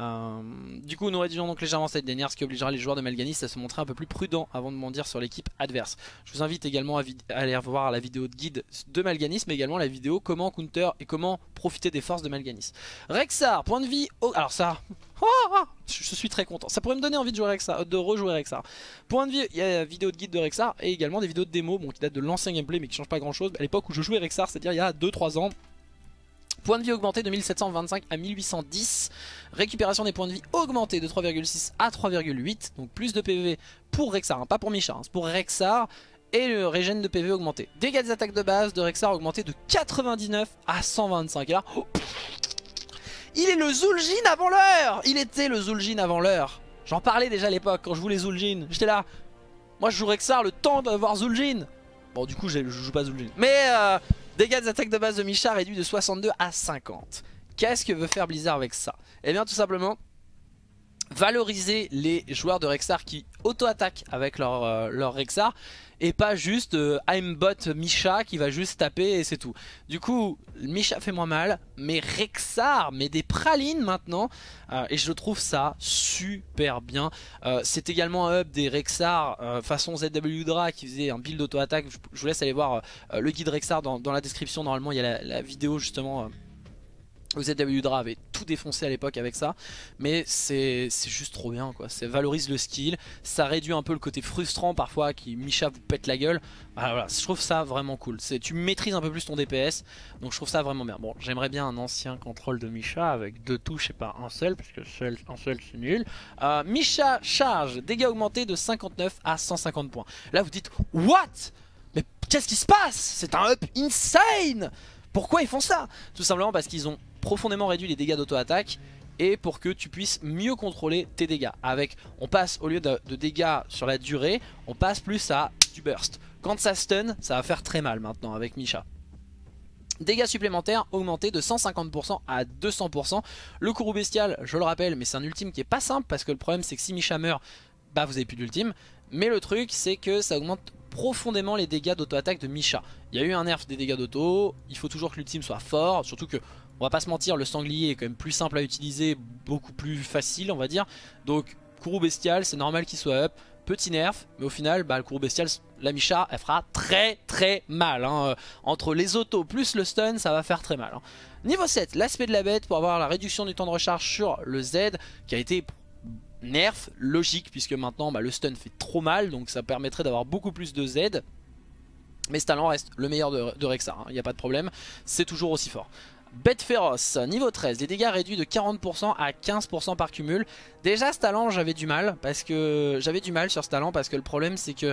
Du coup nous réduisons donc légèrement cette dernière, ce qui obligera les joueurs de Mal'Ganis à se montrer un peu plus prudents avant de bondir sur l'équipe adverse. Je vous invite également à aller voir la vidéo de guide de Mal'Ganis, mais également la vidéo comment counter et comment profiter des forces de Mal'Ganis. Rexxar, point de vie... alors ça... je suis très content, ça pourrait me donner envie de jouer Rexxar, de rejouer Rexxar. Point de vie, il y a la vidéo de guide de Rexxar et également des vidéos de démo qui datent de l'ancien gameplay mais qui changent pas grand chose. À l'époque où je jouais Rexxar, c'est-à-dire il y a 2-3 ans. Point de vie augmenté de 1725 à 1810. Récupération des points de vie augmenté de 3,6 à 3,8. Donc plus de PV pour Rexxar, hein, pas pour Micha, hein, c'est pour Rexxar. Et le régène de PV augmenté. Dégâts des attaques de base de Rexxar augmenté de 99 à 125. Et là, il est le Zul'jin avant l'heure. Il était le Zul'jin avant l'heure. J'en parlais déjà à l'époque quand je voulais Zul'jin. J'étais là, moi je joue Rexxar le temps d'avoir Zul'jin. Bon du coup je joue pas Zul'jin. Mais dégâts des attaques de base de Micha réduits de 62 à 50. Qu'est-ce que veut faire Blizzard avec ça? Eh bien tout simplement, valoriser les joueurs de Rexxar qui auto-attaquent avec leur Rexxar et pas juste aimbot Misha qui va juste taper et c'est tout. Du coup Misha fait moins mal, mais Rexxar met des pralines maintenant et je trouve ça super bien. C'est également un hub des Rexxar façon ZW Dra qui faisait un build auto-attaque. Je vous laisse aller voir le guide Rexxar dans la description. Normalement il y a la vidéo justement. ZW Dra avait tout défoncé à l'époque avec ça, mais c'est juste trop bien quoi. Ça valorise le skill, ça réduit un peu le côté frustrant parfois qui Misha vous pète la gueule. Voilà, je trouve ça vraiment cool. Tu maîtrises un peu plus ton DPS, donc je trouve ça vraiment bien. Bon, j'aimerais bien un ancien contrôle de Misha avec 2 touches et pas un seul, parce que un seul c'est nul. Misha charge, dégâts augmentés de 59 à 150 points. Là vous dites, what? Mais qu'est-ce qui se passe? C'est un up insane! Pourquoi ils font ça? Tout simplement parce qu'ils ont profondément réduit les dégâts d'auto-attaque et pour que tu puisses mieux contrôler tes dégâts. Avec, on passe au lieu de dégâts sur la durée, on passe plus à du burst. Quand ça stun, ça va faire très mal maintenant avec Misha. Dégâts supplémentaires augmentés de 150% à 200%. Le courroux bestial, je le rappelle, mais c'est un ultime qui est pas simple parce que le problème c'est que si Misha meurt, bah vous avez plus d'ultime. Mais le truc c'est que ça augmente profondément les dégâts d'auto-attaque de Misha. Il y a eu un nerf des dégâts d'auto, il faut toujours que l'ultime soit fort, surtout que, on va pas se mentir, le sanglier est quand même plus simple à utiliser, beaucoup plus facile on va dire. Donc courroux bestial, c'est normal qu'il soit up, petit nerf, mais au final bah, le courroux bestial, la Misha elle fera très mal hein. Entre les autos plus le stun ça va faire très mal hein. Niveau 7, l'aspect de la bête pour avoir la réduction du temps de recharge sur le Z qui a été nerf, logique puisque maintenant bah, le stun fait trop mal, donc ça permettrait d'avoir beaucoup plus de Z. Mais ce talent reste le meilleur de Rexxar, il n'y a pas de problème, c'est toujours aussi fort. Bête féroce, niveau 13, les dégâts réduits de 40% à 15% par cumul. Déjà ce talent j'avais du mal, parce que j'avais du mal sur ce talent parce que le problème c'est que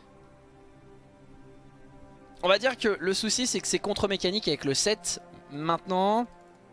on va dire que le souci c'est que c'est contre-mécanique avec le 7. Maintenant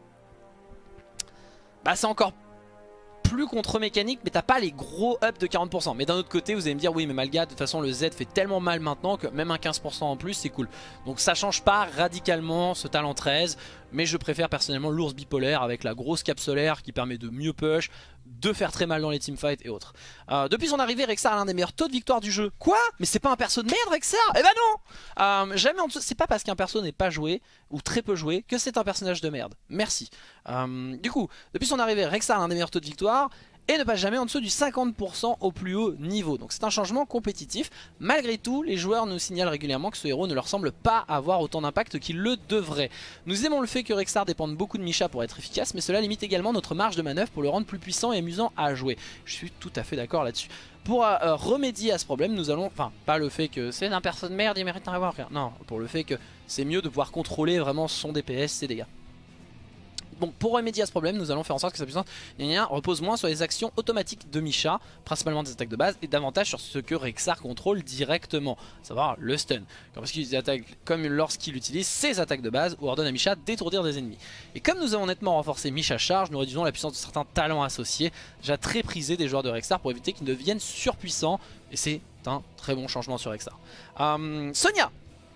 bah c'est encore plus contre-mécanique, mais t'as pas les gros ups de 40%. Mais d'un autre côté vous allez me dire oui mais Malga de toute façon le Z fait tellement mal maintenant que même un 15% en plus c'est cool. Donc ça change pas radicalement ce talent 13, mais je préfère personnellement l'ours bipolaire avec la grosse cape solaire qui permet de mieux push, de faire très mal dans les teamfights et autres. Depuis son arrivée, Rexxar a l'un des meilleurs taux de victoire du jeu. Quoi? Mais c'est pas un perso de merde Rexxar? Eh ben non. Jamais en dessous. C'est pas parce qu'un perso n'est pas joué ou très peu joué que c'est un personnage de merde. Merci. Du coup, depuis son arrivée, Rexxar a l'un des meilleurs taux de victoire et ne passe jamais en dessous du 50% au plus haut niveau. Donc c'est un changement compétitif. Malgré tout, les joueurs nous signalent régulièrement que ce héros ne leur semble pas avoir autant d'impact qu'il le devrait. Nous aimons le fait que Rexxar dépende beaucoup de Misha pour être efficace, mais cela limite également notre marge de manœuvre pour le rendre plus puissant et amusant à jouer. Je suis tout à fait d'accord là-dessus. Pour remédier à ce problème, nous allons, enfin pas le fait que c'est un perso de merde, il mérite d'en avoir rien. Non, pour le fait que c'est mieux de pouvoir contrôler vraiment son DPS, ses dégâts. Bon, pour remédier à ce problème, nous allons faire en sorte que sa puissance repose moins sur les actions automatiques de Misha, principalement des attaques de base, et davantage sur ce que Rexxar contrôle directement, à savoir le stun. Comme lorsqu'il utilise ses attaques de base ou ordonne à Misha d'étourdir des ennemis. Et comme nous avons nettement renforcé Misha charge, nous réduisons la puissance de certains talents associés, déjà très prisés des joueurs de Rexxar pour éviter qu'ils ne deviennent surpuissants, et c'est un très bon changement sur Rexxar. Sonia!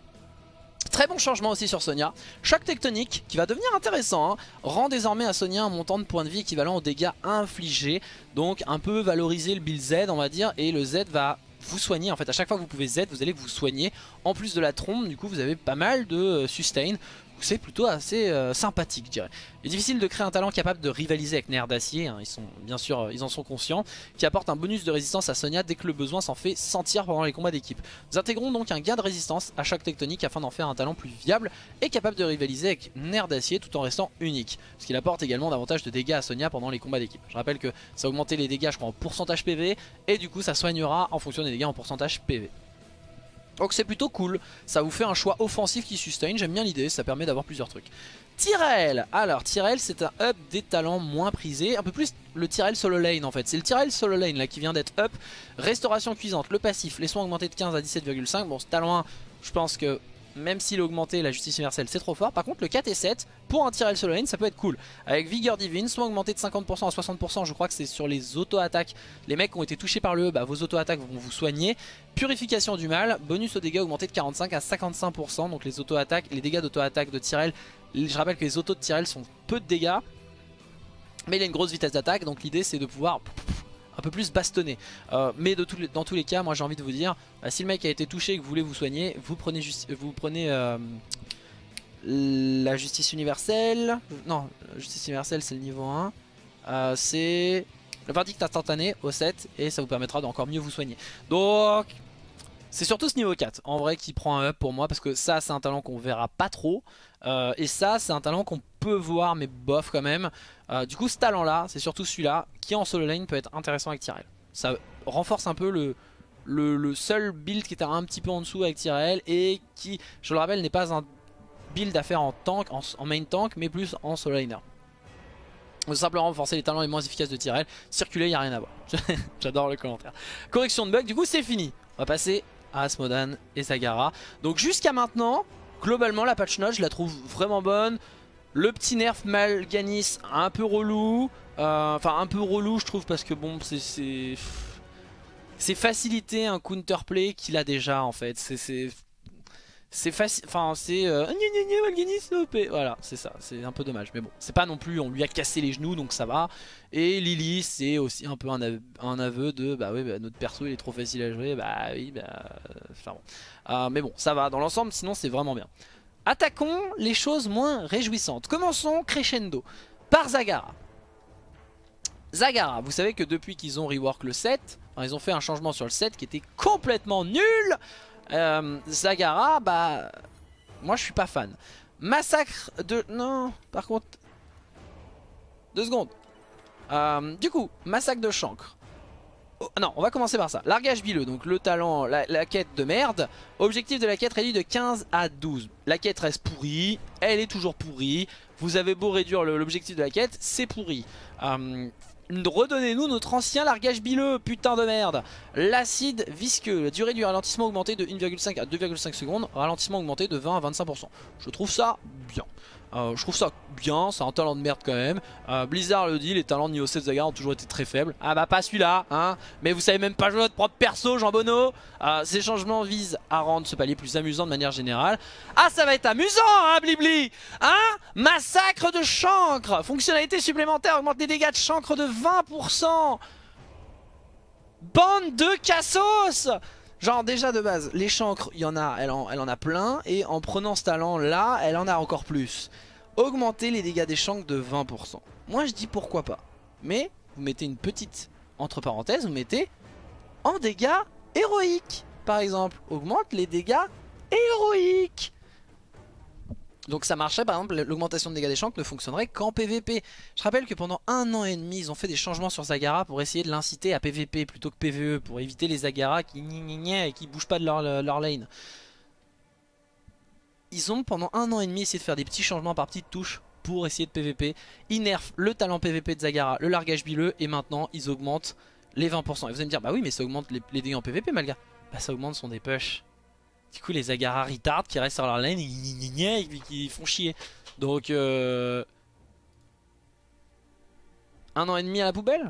Très bon changement aussi sur Sonia. Choc tectonique qui va devenir intéressant hein, rend désormais à Sonia un montant de points de vie équivalent aux dégâts infligés. Donc un peu valoriser le build Z on va dire, et le Z va vous soigner. En fait à chaque fois que vous pouvez Z vous allez vous soigner. En plus de la trompe du coup vous avez pas mal de sustain. C'est plutôt assez sympathique je dirais. Il est difficile de créer un talent capable de rivaliser avec Nerf d'Acier, hein, bien sûr ils en sont conscients, qui apporte un bonus de résistance à Sonia dès que le besoin s'en fait sentir pendant les combats d'équipe. Nous intégrons donc un gain de résistance à choc tectonique afin d'en faire un talent plus viable et capable de rivaliser avec Nerf d'Acier tout en restant unique. Ce qui apporte également davantage de dégâts à Sonia pendant les combats d'équipe. Je rappelle que ça augmentait les dégâts je crois en pourcentage PV et du coup ça soignera en fonction des dégâts en pourcentage PV. Donc c'est plutôt cool, ça vous fait un choix offensif qui sustain, j'aime bien l'idée, ça permet d'avoir plusieurs trucs. Tyrell, alors Tyrell c'est un up des talents moins prisés, un peu plus le Tyrell solo lane en fait, c'est le Tyrell solo lane là qui vient d'être up, restauration cuisante, le passif, les soins augmentés de 15 à 17,5, bon ce talent 1 je pense que même s'il est augmenté la justice universelle c'est trop fort, par contre le 4 et 7 pour un Tyrell solo lane ça peut être cool, avec vigueur divine, soins augmentés de 50% à 60%, je crois que c'est sur les auto-attaques, les mecs qui ont été touchés par le E, bah, vos auto-attaques vont vous soigner, purification du mal, bonus aux dégâts augmenté de 45 à 55%, donc les auto-attaques, les dégâts d'auto-attaque de Tyrell, je rappelle que les autos de Tyrell sont peu de dégâts, mais il a une grosse vitesse d'attaque, donc l'idée c'est de pouvoir un peu plus bastonné. Mais dans tous les cas, moi j'ai envie de vous dire, si le mec a été touché et que vous voulez vous soigner, vous prenez la justice universelle. Non, la justice universelle c'est le niveau 1. C'est le verdict instantané au 7 et ça vous permettra d'encore mieux vous soigner. Donc c'est surtout ce niveau 4 en vrai qui prend un up pour moi, parce que ça c'est un talent qu'on verra pas trop. Et ça c'est un talent qu'on peut voir mais bof quand même. Du coup ce talent là, c'est surtout celui-là qui en solo lane peut être intéressant avec Tyrell. Ça renforce un peu le seul build qui était un petit peu en dessous avec Tyrell, et qui, je le rappelle, n'est pas un build à faire en tank, en main tank, mais plus en solo laner. On va simplement renforcer les talents les moins efficaces de Tyrell. Circuler, il n'y a rien à voir. J'adore le commentaire. Correction de bug, du coup c'est fini. On va passer à Asmodan et Zagara. Donc jusqu'à maintenant, globalement la patch note je la trouve vraiment bonne. Le petit nerf Mal'Ganis un peu relou. Enfin un peu relou je trouve, parce que bon c'est faciliter un counterplay qu'il a déjà en fait. C'est facile, enfin c'est Mal'Ganis OP. Voilà, c'est ça, c'est un peu dommage. Mais bon, c'est pas non plus, on lui a cassé les genoux donc ça va. Et Lily c'est aussi un peu un aveu de bah oui, bah, notre perso il est trop facile à jouer. Bah oui, enfin bon. Mais bon, ça va dans l'ensemble, sinon c'est vraiment bien. Attaquons les choses moins réjouissantes. Commençons crescendo par Zagara. Zagara, vous savez que depuis qu'ils ont rework le 7, enfin, ils ont fait un changement sur le 7 qui était complètement nul. Zagara, bah moi je suis pas fan. Massacre de... Non, par contre... 2 secondes. Du coup, massacre de chancre. Oh, non, on va commencer par ça. Largage bileux, donc le talent, la quête de merde. Objectif de la quête réduit de 15 à 12. La quête reste pourrie, elle est toujours pourrie. Vous avez beau réduire l'objectif de la quête, c'est pourri. Redonnez-nous notre ancien largage bileux, putain de merde. L'acide visqueux, la durée du ralentissement augmentée de 1,5 à 2,5 secondes. Ralentissement augmenté de 20 à 25%. Je trouve ça bien. C'est un talent de merde quand même. Blizzard le dit, les talents de niveau 7 Zagara ont toujours été très faibles. Ah bah pas celui-là, hein. Mais vous savez même pas jouer votre propre perso, Jean Bonneau. Ces changements visent à rendre ce palier plus amusant de manière générale. Ah ça va être amusant, hein Blibli. Hein. Massacre de chancre. Fonctionnalité supplémentaire, augmente les dégâts de chancre de 20%. Bande de cassos. Genre déjà de base, les chancres, il y en a, elle en a plein. Et en prenant ce talent là, elle en a encore plus. Augmenter les dégâts des chancres de 20%. Moi je dis pourquoi pas. Mais vous mettez une petite entre parenthèses, vous mettez en dégâts héroïques. Par exemple, augmente les dégâts héroïques. Donc ça marcherait, par exemple, l'augmentation de dégâts des chancres ne fonctionnerait qu'en PVP. Je rappelle que pendant 1 an et demi, ils ont fait des changements sur Zagara pour essayer de l'inciter à PVP plutôt que PVE, pour éviter les Zagara qui et qui bougent pas de leur lane. Ils ont pendant 1 an et demi essayé de faire des petits changements par petites touches pour essayer de PVP. Ils nerfent le talent PVP de Zagara, le largage bileux, et maintenant ils augmentent les 20%. Et vous allez me dire, bah oui mais ça augmente les dégâts en PVP Malga. Bah ça augmente son dépush. Du coup les Zagara retard qui restent sur leur lane et qui font chier. Donc 1 an et demi à la poubelle.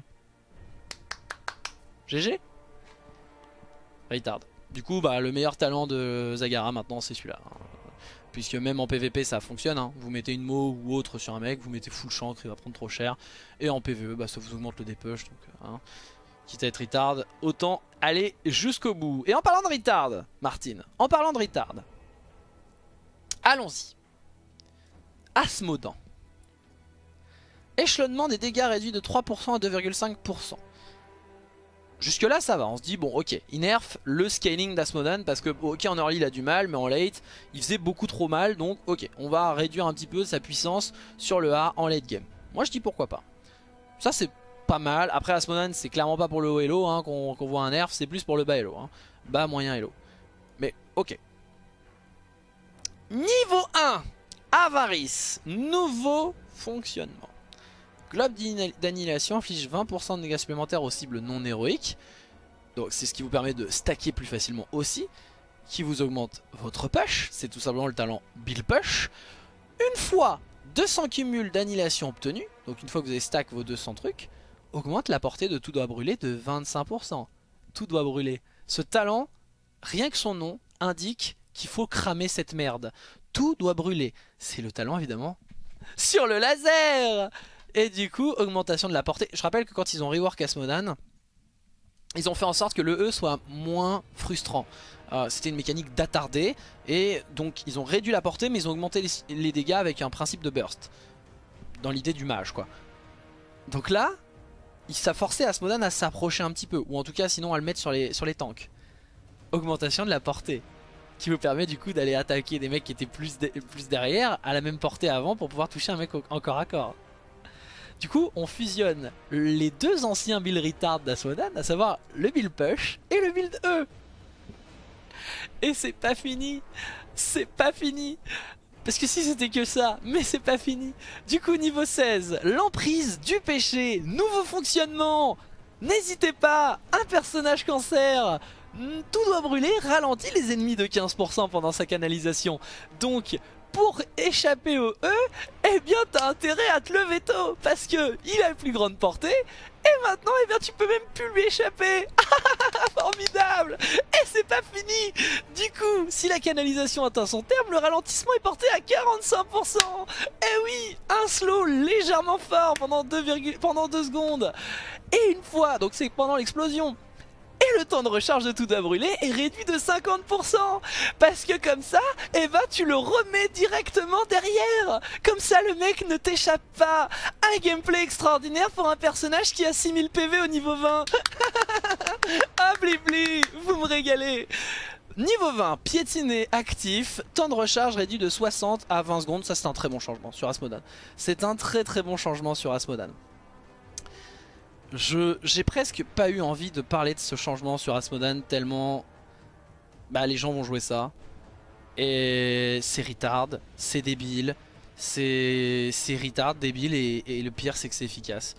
GG. Retard. Du coup bah le meilleur talent de Zagara maintenant c'est celui-là. Puisque même en PVP ça fonctionne, hein. Vous mettez une Mo ou autre sur un mec, vous mettez full chancre, il va prendre trop cher. Et en PVE bah ça vous augmente le dépush. Donc hein, quitte à être retard, autant aller jusqu'au bout. Et en parlant de retard, Martine, en parlant de retard, allons-y. Asmodan. Échelonnement des dégâts réduit de 3% à 2,5%. Jusque là ça va, on se dit bon ok, il nerf le scaling d'Asmodan parce que ok en early il a du mal, mais en late il faisait beaucoup trop mal, donc ok, on va réduire un petit peu sa puissance sur le A en late game. Moi je dis pourquoi pas. Ça c'est pas mal. Après Asmodan c'est clairement pas pour le haut elo hein, qu'on voit un nerf, c'est plus pour le bas elo, hein. Bas moyen elo. Mais ok. Niveau 1, Avarice, nouveau fonctionnement. Globe d'annihilation inflige 20% de dégâts supplémentaires aux cibles non héroïques. Donc c'est ce qui vous permet de stacker plus facilement aussi. Qui vous augmente votre push. C'est tout simplement le talent Bill Push. Une fois 200 cumuls d'annihilation obtenus, donc une fois que vous avez stack vos 200 trucs, augmente la portée de tout doit brûler de 25%. Tout doit brûler. Ce talent, rien que son nom, indique qu'il faut cramer cette merde. Tout doit brûler. C'est le talent évidemment sur le laser. Et du coup, augmentation de la portée. Je rappelle que quand ils ont rework Asmodan, ils ont fait en sorte que le E soit moins frustrant. C'était une mécanique d'attardé et donc ils ont réduit la portée mais ils ont augmenté les dégâts avec un principe de burst. Dans l'idée du mage quoi. Donc là, ça forçait Asmodan à s'approcher un petit peu, ou en tout cas sinon à le mettre sur les tanks. Augmentation de la portée, qui vous permet du coup d'aller attaquer des mecs qui étaient plus derrière, à la même portée avant pour pouvoir toucher un mec en corps à corps. Du coup on fusionne les deux anciens build retard d'Asmodan, à savoir le build push et le build E. Et c'est pas fini, c'est pas fini. Parce que si c'était que ça, mais c'est pas fini. Du coup niveau 16, l'emprise du péché, nouveau fonctionnement. N'hésitez pas, un personnage cancer, tout doit brûler, ralentit les ennemis de 15% pendant sa canalisation. Donc pour échapper au E, eh bien t'as intérêt à te lever tôt, parce que il a la plus grande portée, et maintenant eh bien tu peux même plus lui échapper. Formidable. Et c'est pas fini. Du coup, si la canalisation atteint son terme, le ralentissement est porté à 45%. Et oui, un slow légèrement fort pendant 2 secondes. Et une fois, donc c'est pendant l'explosion. Et le temps de recharge de tout à brûler est réduit de 50%. Parce que comme ça, eh ben tu le remets directement derrière. Comme ça le mec ne t'échappe pas. Un gameplay extraordinaire pour un personnage qui a 6000 PV au niveau 20. Ah blibli, vous me régalez. Niveau 20, piétiné actif, temps de recharge réduit de 60 à 20 secondes. Ça c'est un très bon changement sur Asmodan. C'est un très bon changement sur Asmodan. J'ai presque pas eu envie de parler de ce changement sur Asmodan tellement les gens vont jouer ça. Et c'est retard, c'est débile, c'est retard, débile et le pire c'est que c'est efficace.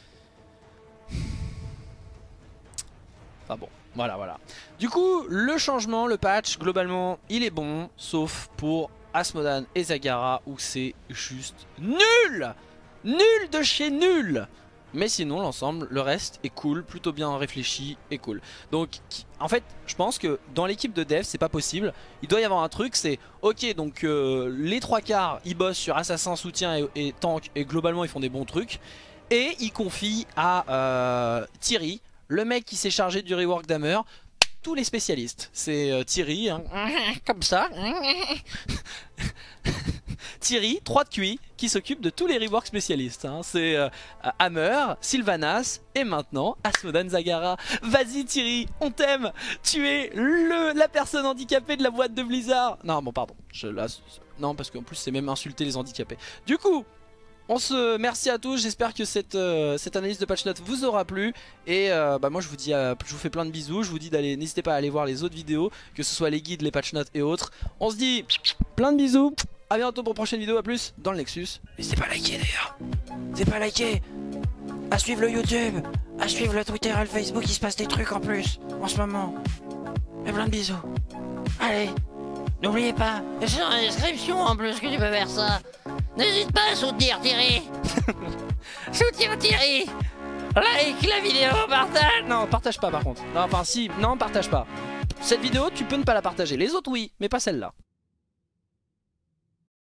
Enfin bon, voilà. Du coup, le changement, le patch, globalement, il est bon, sauf pour Asmodan et Zagara où c'est juste nul. Nul de chez nul. Mais sinon l'ensemble, le reste est cool, plutôt bien réfléchi et cool. Donc en fait je pense que dans l'équipe de dev c'est pas possible. Il doit y avoir un truc, c'est ok donc les 3/4 ils bossent sur assassin, soutien et tank et globalement ils font des bons trucs. Et ils confient à Thierry, le mec qui s'est chargé du rework d'Hammer, tous les spécialistes. C'est Thierry, hein, comme ça. Thierry, 3 de QI, qui s'occupe de tous les rework spécialistes. Hein. C'est Hammer, Sylvanas et maintenant Asmodan Zagara. Vas-y Thierry, on t'aime. Tu es la personne handicapée de la boîte de Blizzard. Non, bon pardon. Non, parce qu'en plus c'est même insulter les handicapés. Du coup, merci à tous, j'espère que cette analyse de patch note vous aura plu. Et moi je vous fais plein de bisous. Je vous dis n'hésitez pas à aller voir les autres vidéos, que ce soit les guides, les patch notes et autres. On se dit plein de bisous. A bientôt pour une prochaine vidéo, à plus dans le Nexus. N'hésitez pas à liker d'ailleurs. N'hésitez pas à liker. À suivre le YouTube. À suivre le Twitter et le Facebook, il se passe des trucs en plus en ce moment. Et plein de bisous. Allez, n'oubliez pas. C'est dans la description en plus que tu peux faire ça. N'hésite pas à soutenir Thierry. Soutiens Thierry. Like la vidéo, partage. Non, partage pas par contre. Non, enfin si, non, partage pas. Cette vidéo, tu peux ne pas la partager. Les autres oui, mais pas celle-là.